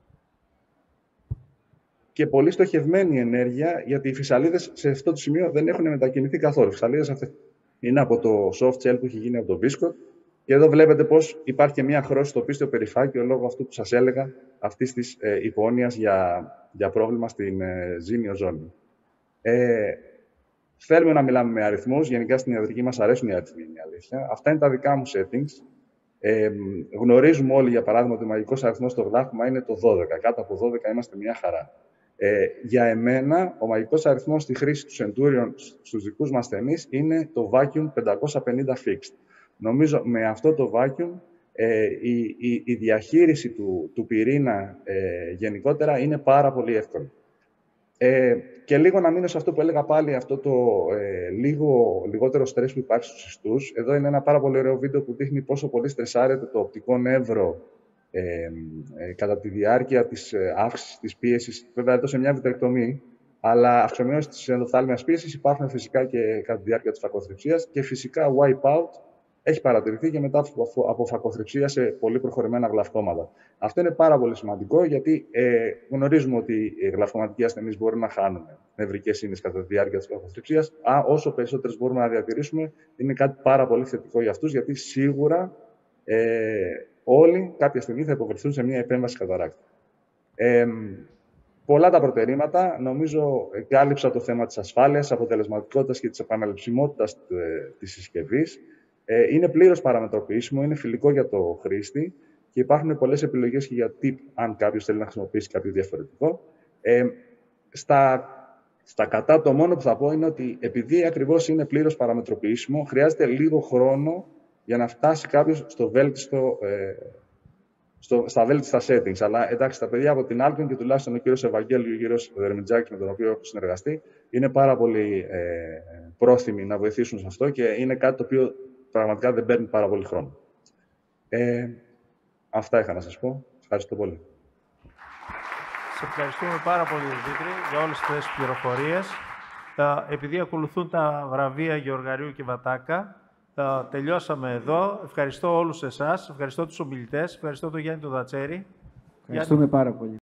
και πολύ στοχευμένη ενέργεια, γιατί οι φυσαλίδες σε αυτό το σημείο δεν έχουν μετακινηθεί καθόλου. Οι φυσαλίδες αυτές είναι από το soft shell που έχει γίνει από το Biscot. Και εδώ βλέπετε πως υπάρχει και μία χρώση στο πίστιο περιφάκιο λόγω αυτού που σας έλεγα, αυτής της ε, υπόνοιας για, για πρόβλημα στην ε, ζήνιο ζώνη. Ε, θέλουμε να μιλάμε με αριθμούς. Γενικά στην ιατρική μας αρέσουν οι αριθμοί, είναι αλήθεια. Αυτά είναι τα δικά μου settings. Ε, γνωρίζουμε όλοι, για παράδειγμα, ότι ο μαγικός αριθμός στο γλάφκωμα είναι το δώδεκα. Κάτω από δώδεκα είμαστε μια χαρά. Ε, για εμένα, ο μαγικός αριθμός στη χρήση του Centurion στους δικούς μας ασθενείς είναι το Vacuum πεντακόσια πενήντα Fixed. Νομίζω με αυτό το Vacuum ε, η, η, η διαχείριση του, του πυρήνα ε, γενικότερα είναι πάρα πολύ εύκολη. Ε, και λίγο να μείνω σε αυτό που έλεγα πάλι, αυτό το ε, λίγο, λιγότερο στρες που υπάρχει στους ιστούς. Εδώ είναι ένα πάρα πολύ ωραίο βίντεο που δείχνει πόσο πολύ στρεσάρεται το οπτικό νεύρο ε, ε, κατά τη διάρκεια της ε, αύξησης της πίεσης. Βέβαια, εδώ σε μια βιτρεκτομή, αλλά αυξομοιώσεις της ενδοφθάλμιας πίεσης υπάρχουν φυσικά και κατά τη διάρκεια της φακοθρεψίας και φυσικά wipe-out έχει παρατηρηθεί και μετά από φακοθρεψία σε πολύ προχωρημένα γλαυκώματα. Αυτό είναι πάρα πολύ σημαντικό, γιατί ε, γνωρίζουμε ότι οι γλαυκωματικοί ασθενείς μπορούν να χάνουν νευρικές ίνες κατά τη διάρκεια της φακοθρεψίας. Όσο περισσότερες μπορούμε να διατηρήσουμε, είναι κάτι πάρα πολύ θετικό για αυτούς, γιατί σίγουρα ε, όλοι κάποια στιγμή θα υποβρεθούν σε μια επέμβαση καταράκτη. Ε, πολλά τα προτερήματα. Νομίζω κάλυψα το θέμα της ασφάλειας, αποτελεσματικότητας και της επαναληψιμότητας ε, της συσκευής. Ε, είναι πλήρως παραμετροποιήσιμο, είναι φιλικό για το χρήστη και υπάρχουν πολλές επιλογές και για tip, αν κάποιος θέλει να χρησιμοποιήσει κάποιο διαφορετικό. Ε, στα, στα κατά, το μόνο που θα πω είναι ότι επειδή ακριβώς είναι πλήρως παραμετροποιήσιμο, χρειάζεται λίγο χρόνο για να φτάσει κάποιος στο βέλτιστο, ε, στο, στα βέλτιστα settings. Αλλά εντάξει, τα παιδιά από την Alcon και τουλάχιστον ο κύριος Ευαγγέλου και ο κύριος Δερμιτζάκης, με τον οποίο έχω συνεργαστεί, είναι πάρα πολύ ε, πρόθυμοι να βοηθήσουν σε αυτό και είναι κάτι το οποίο πραγματικά δεν παίρνει πάρα πολύ χρόνο. Ε, αυτά είχα να σας πω. Ευχαριστώ πολύ. Σε ευχαριστούμε πάρα πολύ, Δημήτρη, για όλες αυτές τις πληροφορίες. Επειδή ακολουθούν τα βραβεία Γεωργαρίου και Βατάκα, τελειώσαμε εδώ. Ευχαριστώ όλους εσάς, ευχαριστώ τους ομιλητές, ευχαριστώ τον Γιάννη τον Δατσέρη. Ευχαριστούμε πάρα πολύ.